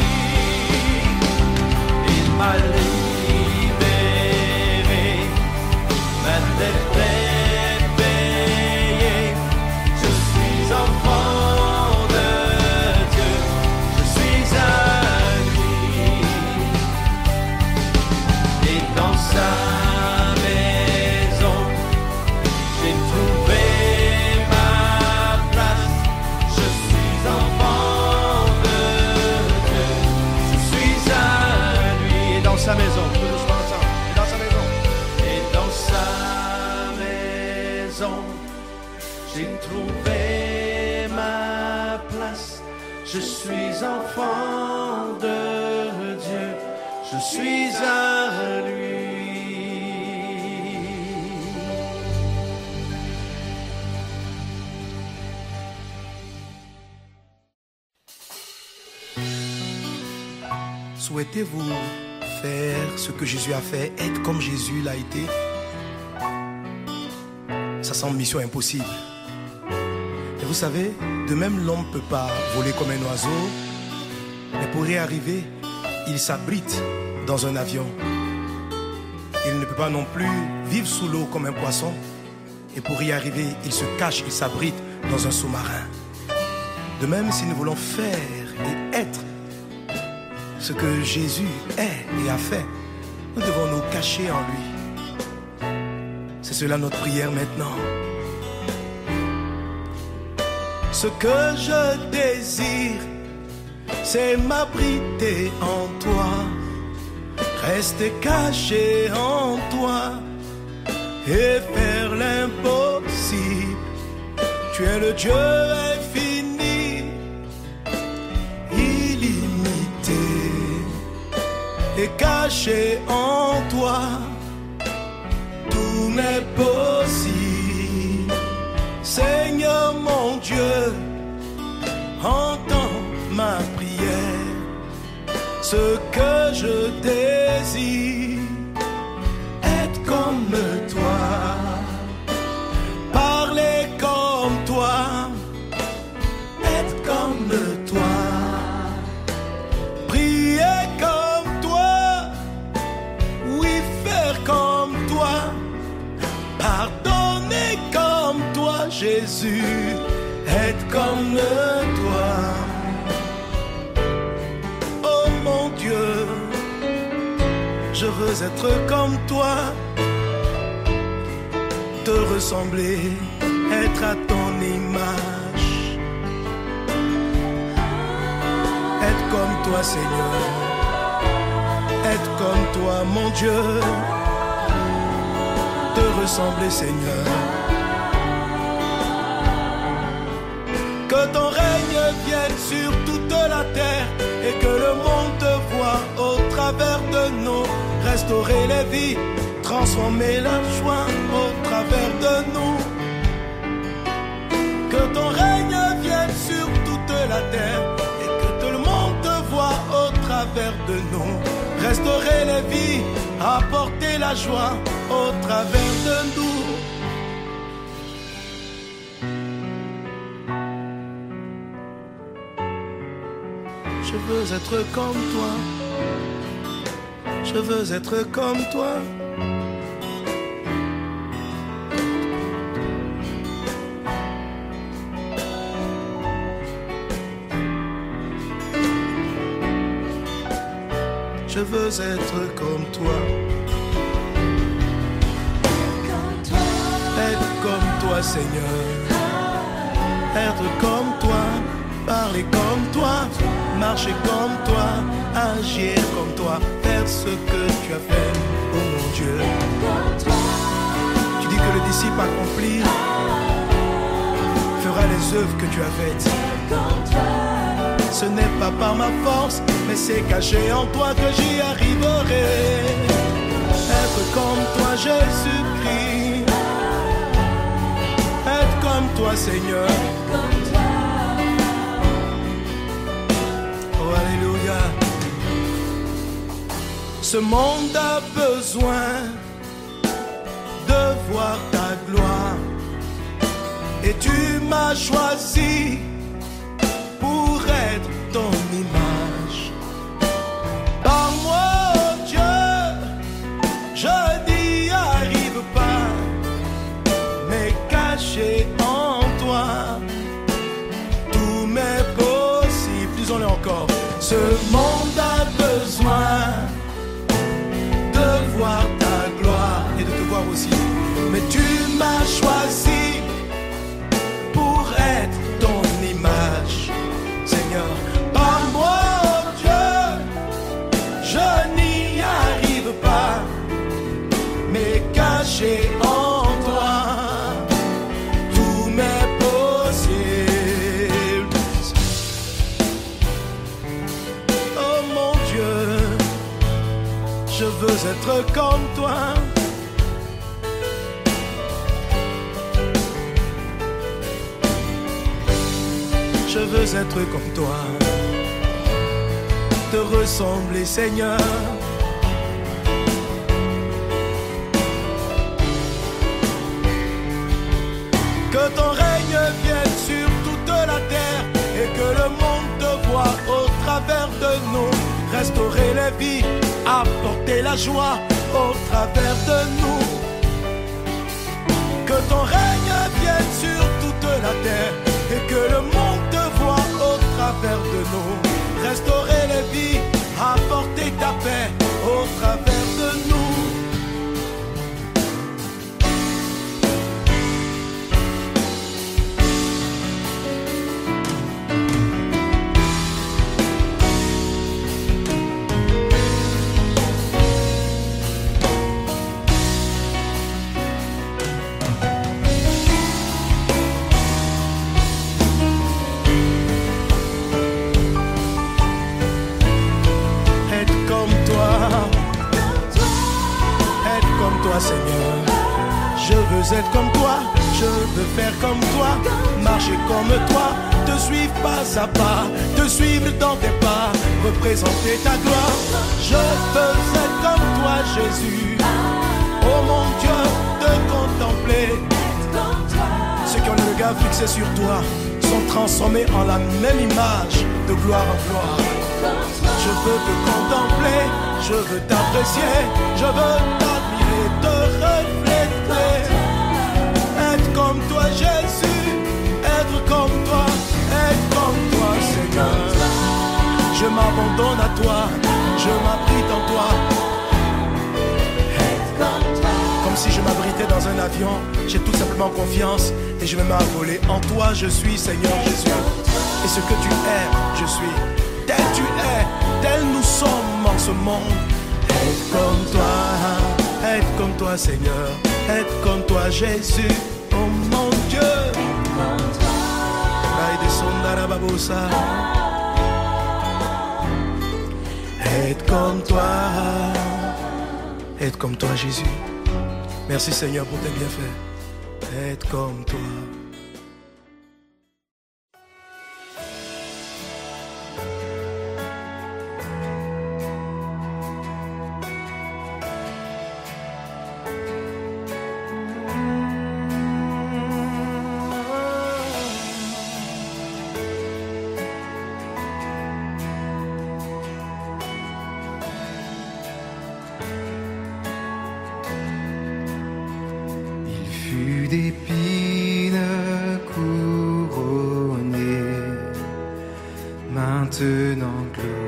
Il m'a libéré, m'a défait. Je suis enfant de Dieu, je suis à lui. Et dans sa maison, j'ai trouvé ma place. Je suis enfant de Dieu, je suis à lui. Et dans sa maison, tout doucement ensemble. Et dans sa maison. Et dans sa maison. J'ai trouvé ma place, je suis enfant de Dieu, je suis à lui. Souhaitez-vous faire ce que Jésus a fait, être comme Jésus l'a été? Ça semble mission impossible. Et vous savez, de même l'homme ne peut pas voler comme un oiseau, mais pour y arriver, il s'abrite dans un avion. Il ne peut pas non plus vivre sous l'eau comme un poisson, et pour y arriver, il se cache, il s'abrite dans un sous-marin. De même, si nous voulons faire et être ce que Jésus est et a fait, nous devons nous cacher en lui. C'est cela notre prière maintenant. Ce que je désire, c'est m'abriter en toi, rester caché en toi et faire l'impossible. Tu es le Dieu infini, illimité, et caché en toi, tout n'est possible. Seigneur mon Dieu, entends ma prière. Ce que je désire, être comme toi, parler comme toi, être comme toi, prier comme toi, oui, faire comme toi, pardonner comme toi, Jésus, être comme toi. Oh mon Dieu, je veux être comme toi, te ressembler, être à ton image, être comme toi, Seigneur, être comme toi, mon Dieu, te ressembler, Seigneur. Que ton règne vienne sur toute la terre et que le monde te voie au travers de nous. Restaurer les vies, transformer la joie au travers de nous. Que ton règne vienne sur toute la terre et que tout le monde te voie au travers de nous. Restaurer les vies, apporter la joie au travers de nous. Je veux être comme toi, je veux être comme toi. Je veux être comme toi. Être comme toi, Seigneur. Être comme toi, parler comme toi, marcher comme toi, agir comme toi, ce que tu as fait, oh mon Dieu. Tu dis que le disciple accompli fera les œuvres que tu as faites. Ce n'est pas par ma force, mais c'est caché en toi que j'y arriverai. Être comme toi, Jésus-Christ. Être comme toi, Seigneur. Oh, alléluia. Ce monde a besoin de voir ta gloire. Et tu m'as choisi pour être ton image. Par moi, oh Dieu, je n'y arrive pas, mais caché en toi, tout m'est possible. Disons-le encore. Ce monde a besoin de voir ta gloire et de te voir aussi. Mais tu m'as choisi pour être ton image, Seigneur. Par moi, oh Dieu, je n'y arrive pas, mais caché en toi, tout m'est possible. Oh mon Dieu, je veux être comme toi. Je veux être comme toi, te ressembler, Seigneur. Que ton règne vienne sur toute la terre et que le monde te voie au travers de nous. Restaurer les vies, apporter la joie au travers de nous. Que ton règne vienne sur toute la terre et que le monde te voie au travers de nous. Restaurer les vies, apporter ta paix au travers de nous. Seigneur, je veux être comme toi, je veux faire comme toi, marcher comme toi, te suivre pas à pas, te suivre dans tes pas, représenter ta gloire. Je veux être comme toi, Jésus. Oh mon Dieu, te contempler. Ceux qui ont le regard fixé sur toi sont transformés en la même image, de gloire en gloire. Je veux te contempler, je veux t'apprécier, je veux t'admirer, te refléter. Être comme toi, Jésus, être comme toi, être comme toi, Seigneur. Je m'abandonne à toi, je m'abrite en toi. Comme si je m'abritais dans un avion, j'ai tout simplement confiance et je me mets à voler. En toi, je suis, Seigneur Jésus. Et ce que tu es, je suis. Tel tu es, tel nous sommes en ce monde. Être comme toi, être comme toi, Seigneur. Être comme toi, Jésus. Oh mon Dieu. Être comme toi, être comme toi, Jésus. Merci Seigneur pour tes bienfaits. Être comme toi. D'épines couronnées, maintenant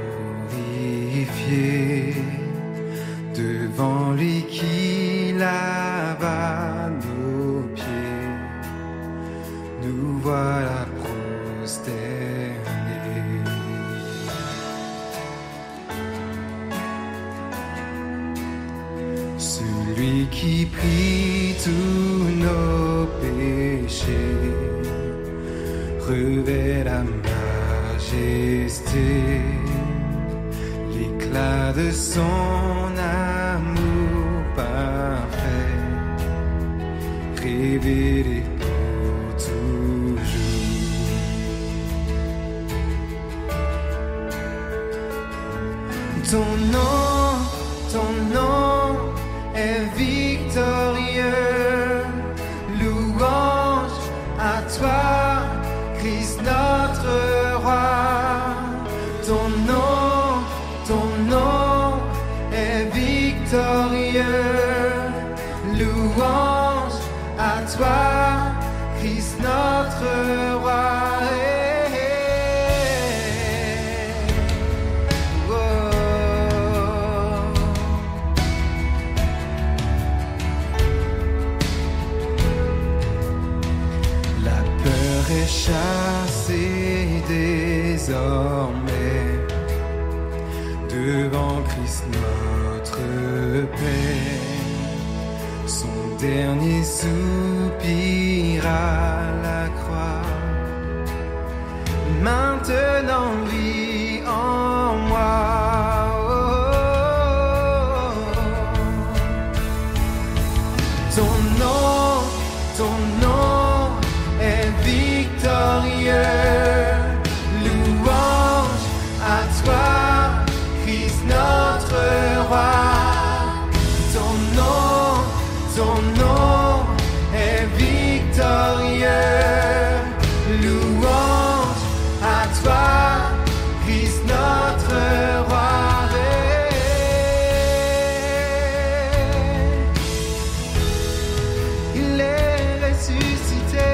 glorifié, devant lui qui lava nos pieds, nous voilà prosternés. qui prit tous nos péchés, revêt la majesté, l'éclat de son amour parfait, révélé pour toujours. Ton nom, ton nom est victorieux, louange à toi, Christ notre roi. Ton nom, ton nom est victorieux, louange à toi, Christ notre roi. Chassé désormais devant Christ notre Père, son dernier soupir à la croix, maintenant vit en moi. Oh, oh, oh. Ton nom, ton nom est victorieux, louange à toi, Christ notre roi. Ton nom, ton nom est victorieux, louange à toi, Christ notre roi. Il est ressuscité.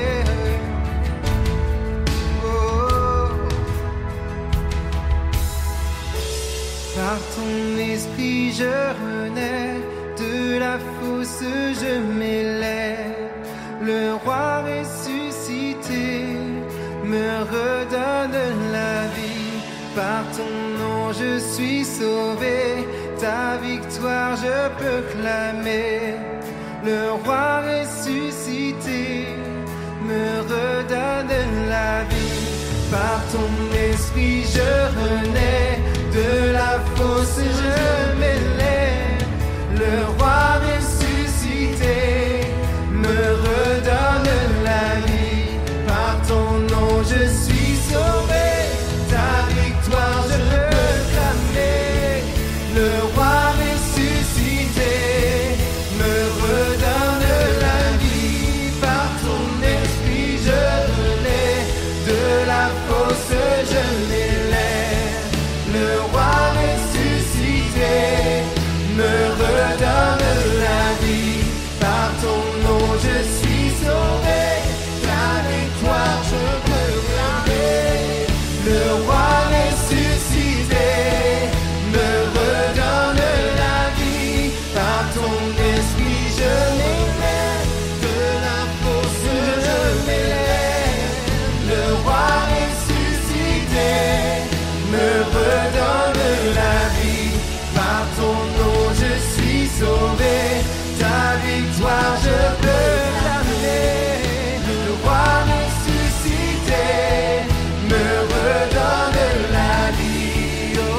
Par ton esprit je renais, de la fosse je m'élève. Le roi ressuscité me redonne la vie. Par ton nom je suis sauvé, ta victoire je peux clamer. Le roi ressuscité me redonne la vie. Par ton esprit je renais, de la fosse je m'élève. Le roi ressuscité me redonne la vie. Par ton nom je suis sauvé, ta victoire je peux clamer. Le roi ressuscité me redonne la vie. Par ton esprit je renais, de la fosse je m'élève. Le roi ressuscité me redonne la vie. Par ton nom je suis sauvé, ta victoire je peux clamer. Le roi ressuscité me redonne la vie. Par ton esprit je m'élève, de la fosse je m'élève. Le roi ressuscité me redonne la vie. Par ton nom je suis sauvé, ta victoire je peux clamer. Le roi ressuscité me redonne la vie. Oh,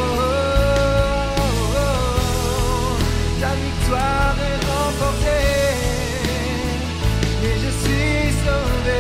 oh, oh. Ta victoire est remportée et je suis sauvé.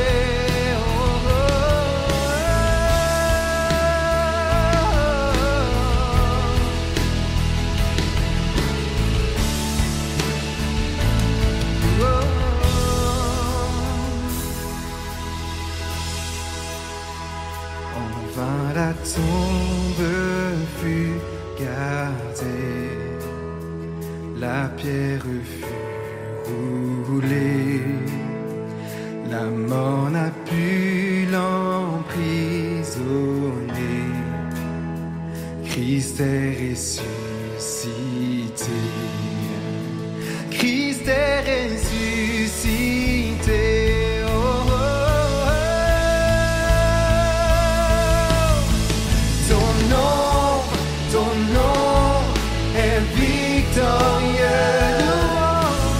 La tombe fut gardée, la pierre fut roulée, la mort n'a pu l'emprisonner. Christ est ressuscité, Christ est ressuscité. Oh, oh, oh. Ton nom, ton nom est victorieux. Louange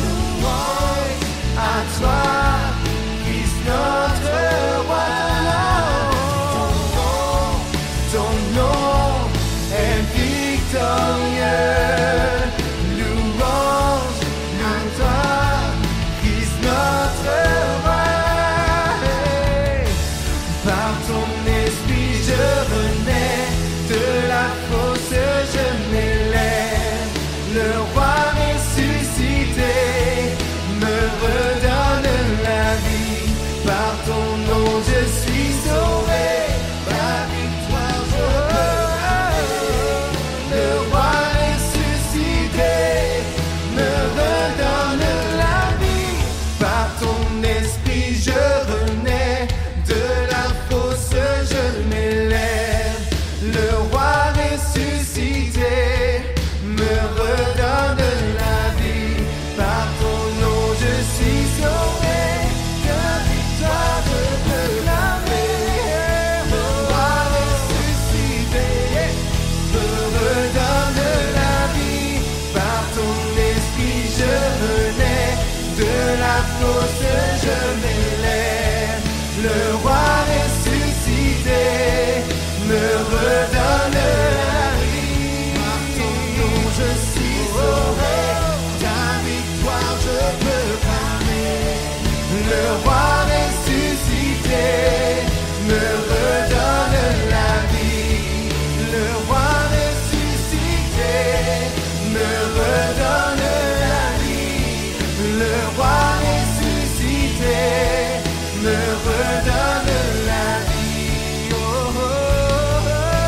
cause je m'élève. Le roi ressuscité me redonne la vie. Par ton nom je suis sauvé, ta victoire je peux parler. Le roi ressuscité me redonne la vie. Le roi ressuscité me redonne la vie. Le roi ressuscité me redonne la vie. Oh, oh, oh,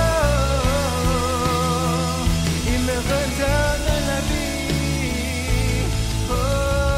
oh. Il me redonne la vie. Oh, oh,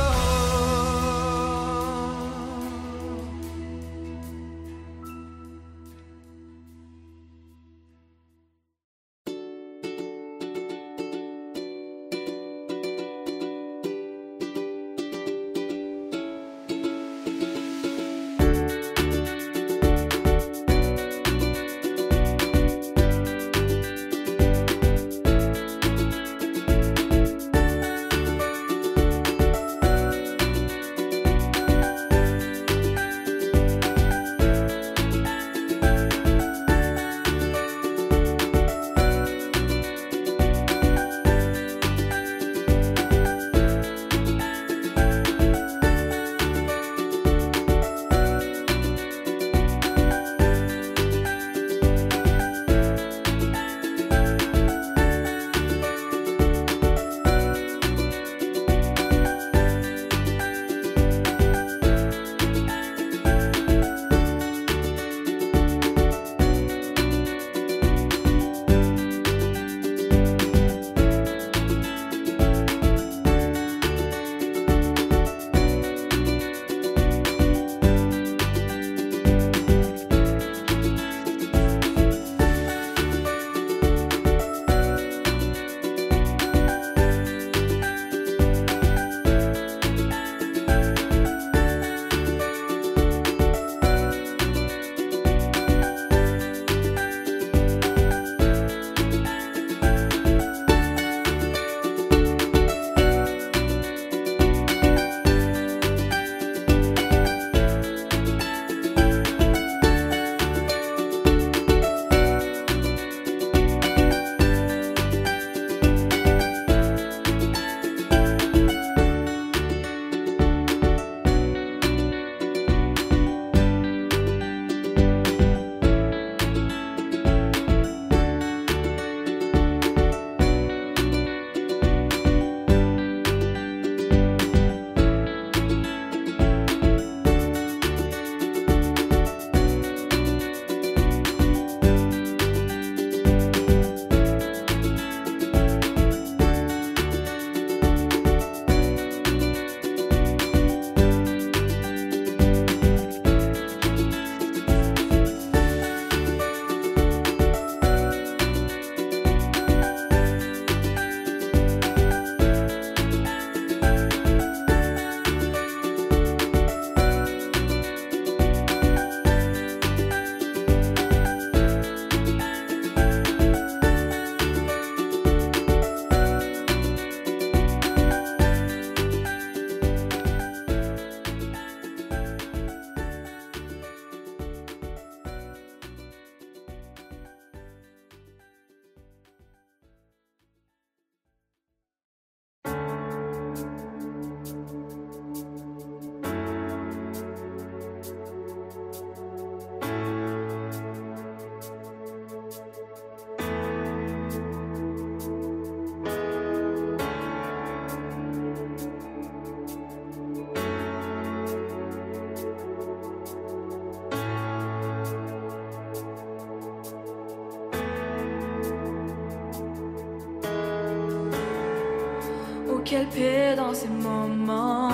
quelle paix dans ces moments,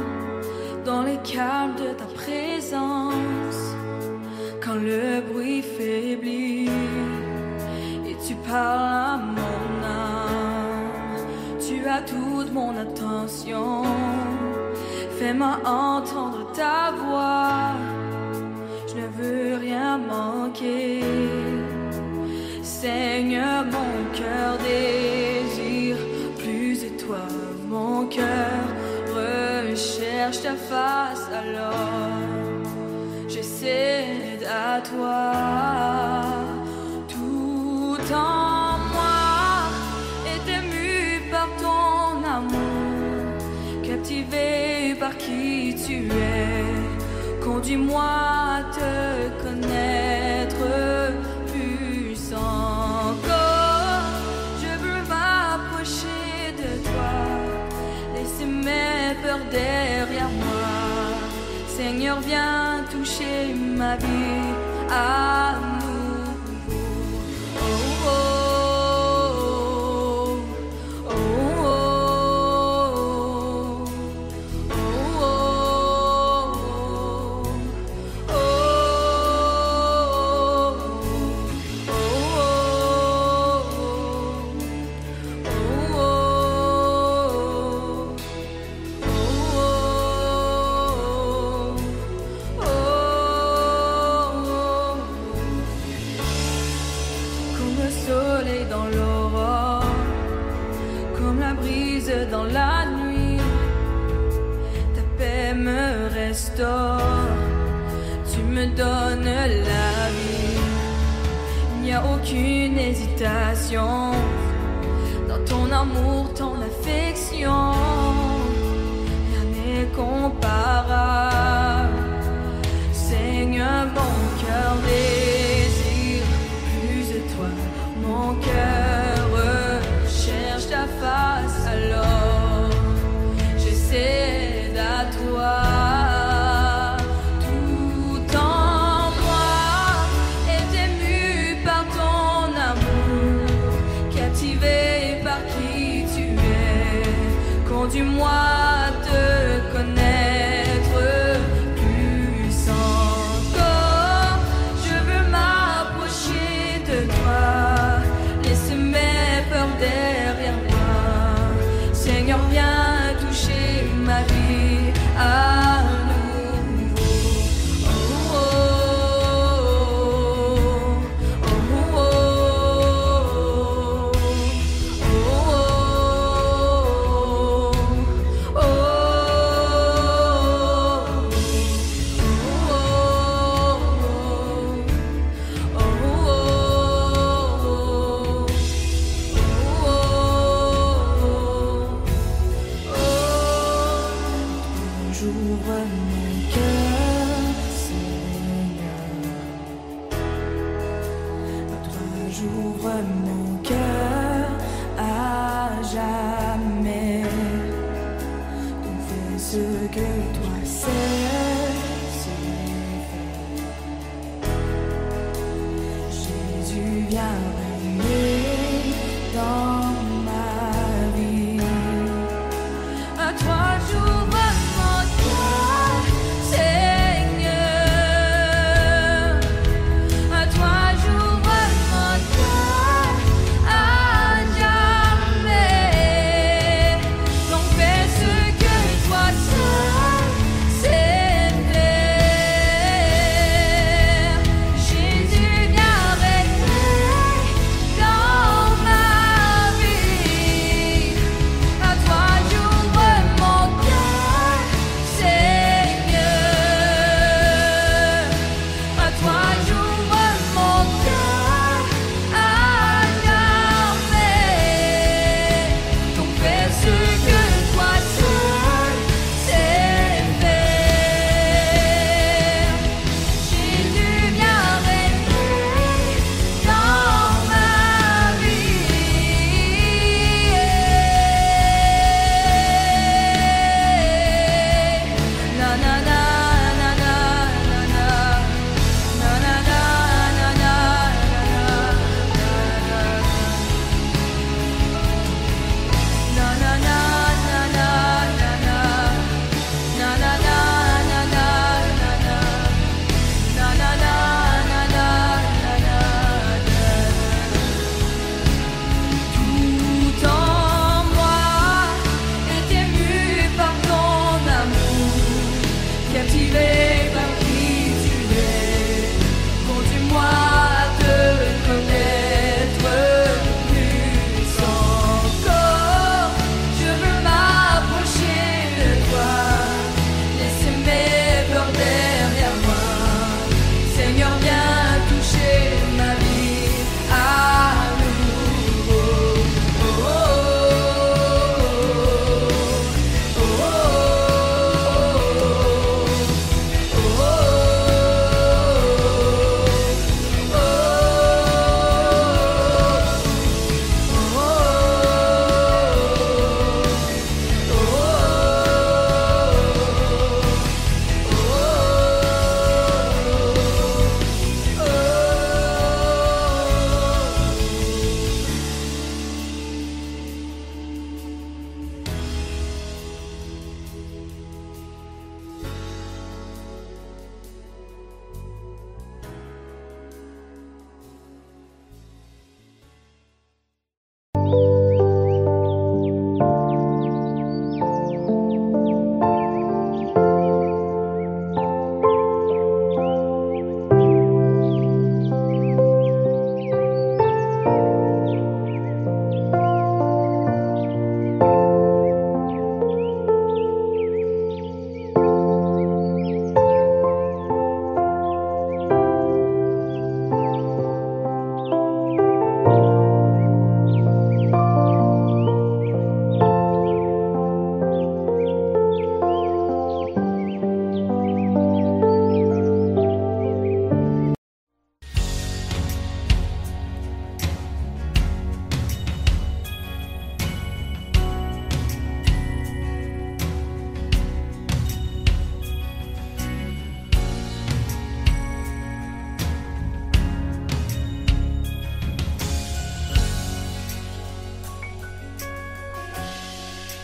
dans les calmes de ta présence, quand le bruit faiblit et tu parles à mon âme. Tu as toute mon attention, fais-moi entendre ta voix, je ne veux rien manquer. Seigneur, mon cœur désire plus de toi, mon cœur recherche ta ta face, alors j'essaie à toi. Tout en moi est ému par ton amour, captivé par qui tu es. Conduis-moi à te connaître plus encore. Je veux m'approcher de toi, laisser mes peurs derrière moi. Seigneur, viens toucher ma vie à nouveau. Oh, oh, oh, oh, oh, oh, soleil dans l'aurore, comme la brise dans la nuit, ta paix me restaure, tu me donnes la vie. Il n'y a aucune hésitation dans ton amour, ton affection, rien n'est comparable. Seigneur, mon cœur désire plus de toi. Mon cœur cherche ta face, alors j'essaie à toi. Tout en moi est ému par ton amour, captivé par qui tu es. Conduis-moi à te connaître plus encore. Je veux m'approcher de toi, laisse mes peurs derrière moi. Seigneur, viens toucher ma vie à nouveau. Oh, oh, oh, oh, oh, oh, j'ouvre mon cœur, Seigneur. À toi j'ouvre mon cœur à jamais. Donc fais ce que toi sais, Jésus, viens régner dans ma vie. À toi j'ouvre mon cœur, Seigneur. À toi j'ouvre mon cœur à jamais. Donc fais ce que toi seul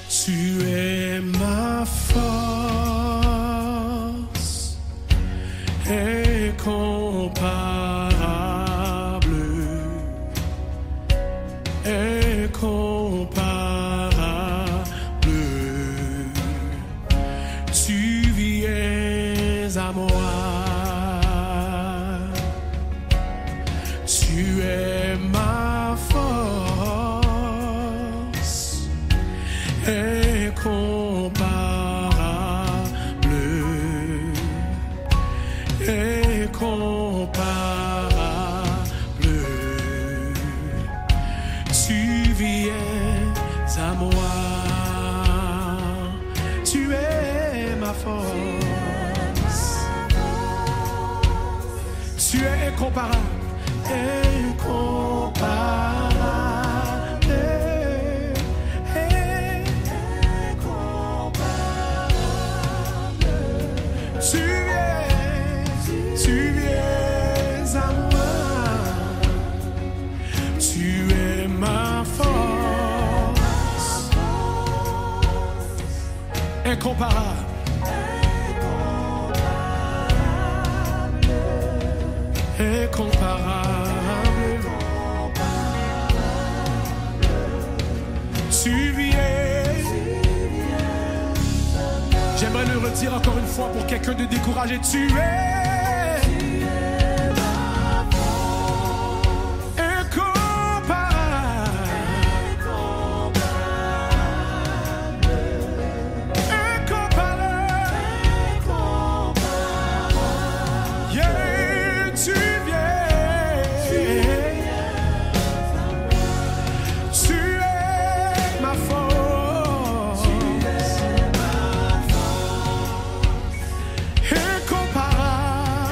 Tu es ma force incomparable, incomparable. Tu viens à moi, tu es ma force incomparable, incomparable. Tu viens à moi, tu es ma force, tu es incomparable, incomparable. Tu viens, tu viens à moi, tu es ma force, incomparable, incomparable. Tu viens. J'aimerais le redire encore une fois pour quelqu'un de découragé. Tu es incomparable, incomparable. Yeah, tu viens, tu es ma force. Incomparable.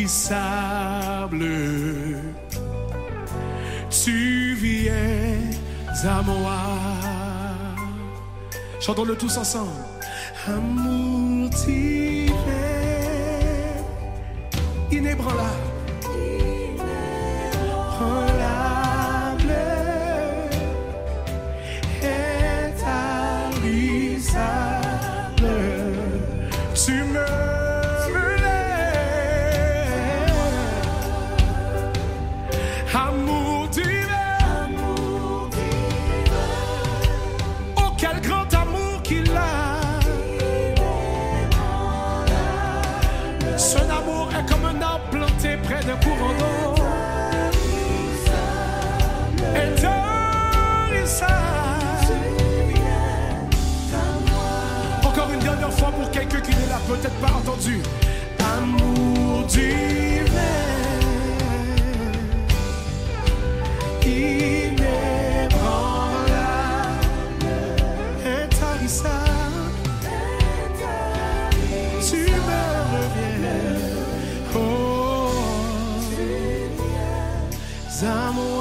intarissable. Tu viens à moi. Chantons-le tous ensemble. Amour divin, inébranlable. Tu me relèves, amour divin, oh quel grand amour qu'il a. Son amour est comme un arbre planté près d'un courant d'eau, intarissable. Encore une dernière fois pour quelqu'un qui ne l'a peut-être pas entendu. Amour divin, inébranlable, intarissable. Tu me reviens, oh, à moi.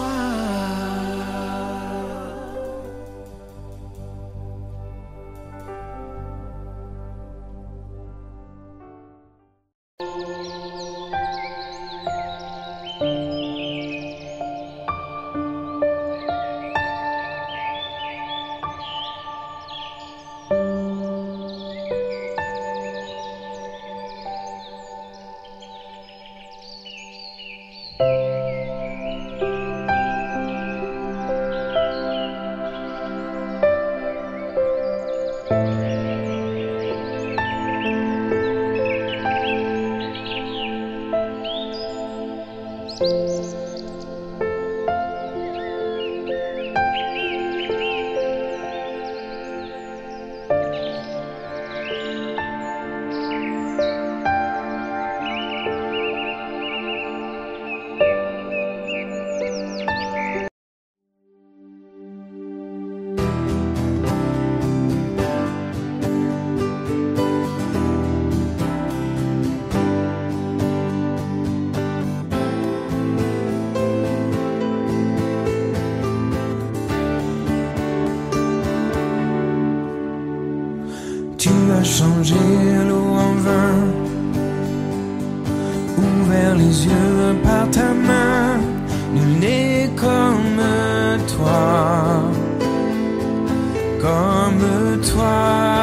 Tu as changé l'eau en vin, ouvert les yeux par ta main. Nul n'est comme toi, comme toi.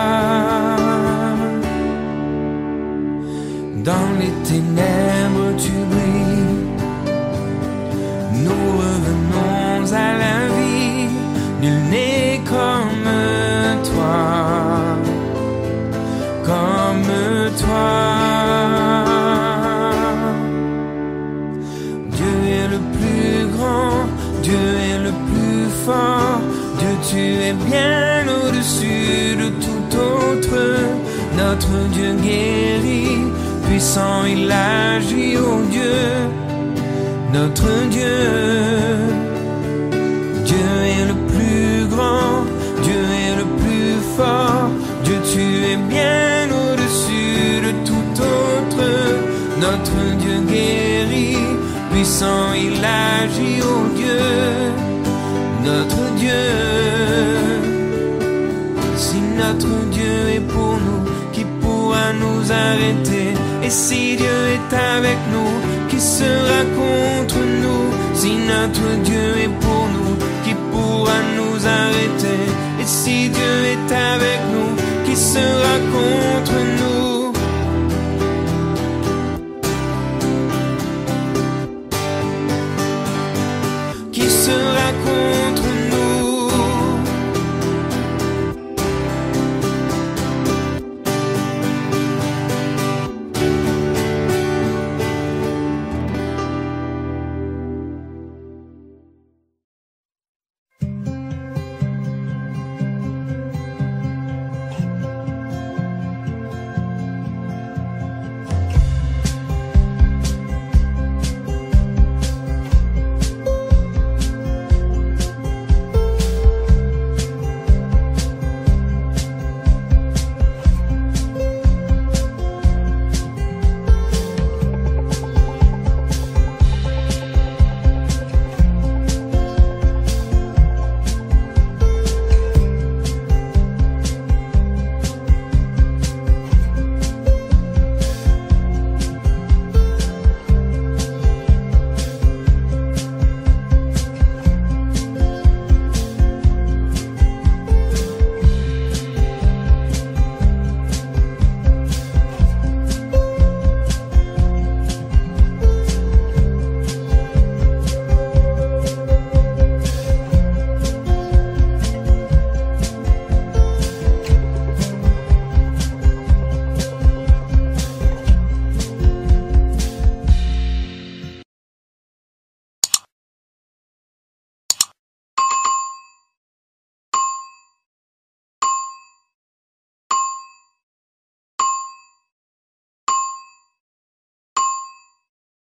Dans les ténèbres tu brilles, nous revenons à la vie. Nul n'est comme toi, comme toi. Dieu est le plus grand, Dieu est le plus fort. Dieu, tu es bien au-dessus de tout autre. Notre Dieu guérit, puissant il agit, oh Dieu. Notre Dieu, Dieu est le plus grand, Dieu est le plus fort. Dieu, tu es bien au-dessus de tout autre. Notre Dieu guérit, puissant il agit, oh Dieu. Notre Dieu, si notre Dieu est pour nous, qui pourra nous arrêter? Et si Dieu est avec nous, qui sera contre nous? Si notre Dieu est pour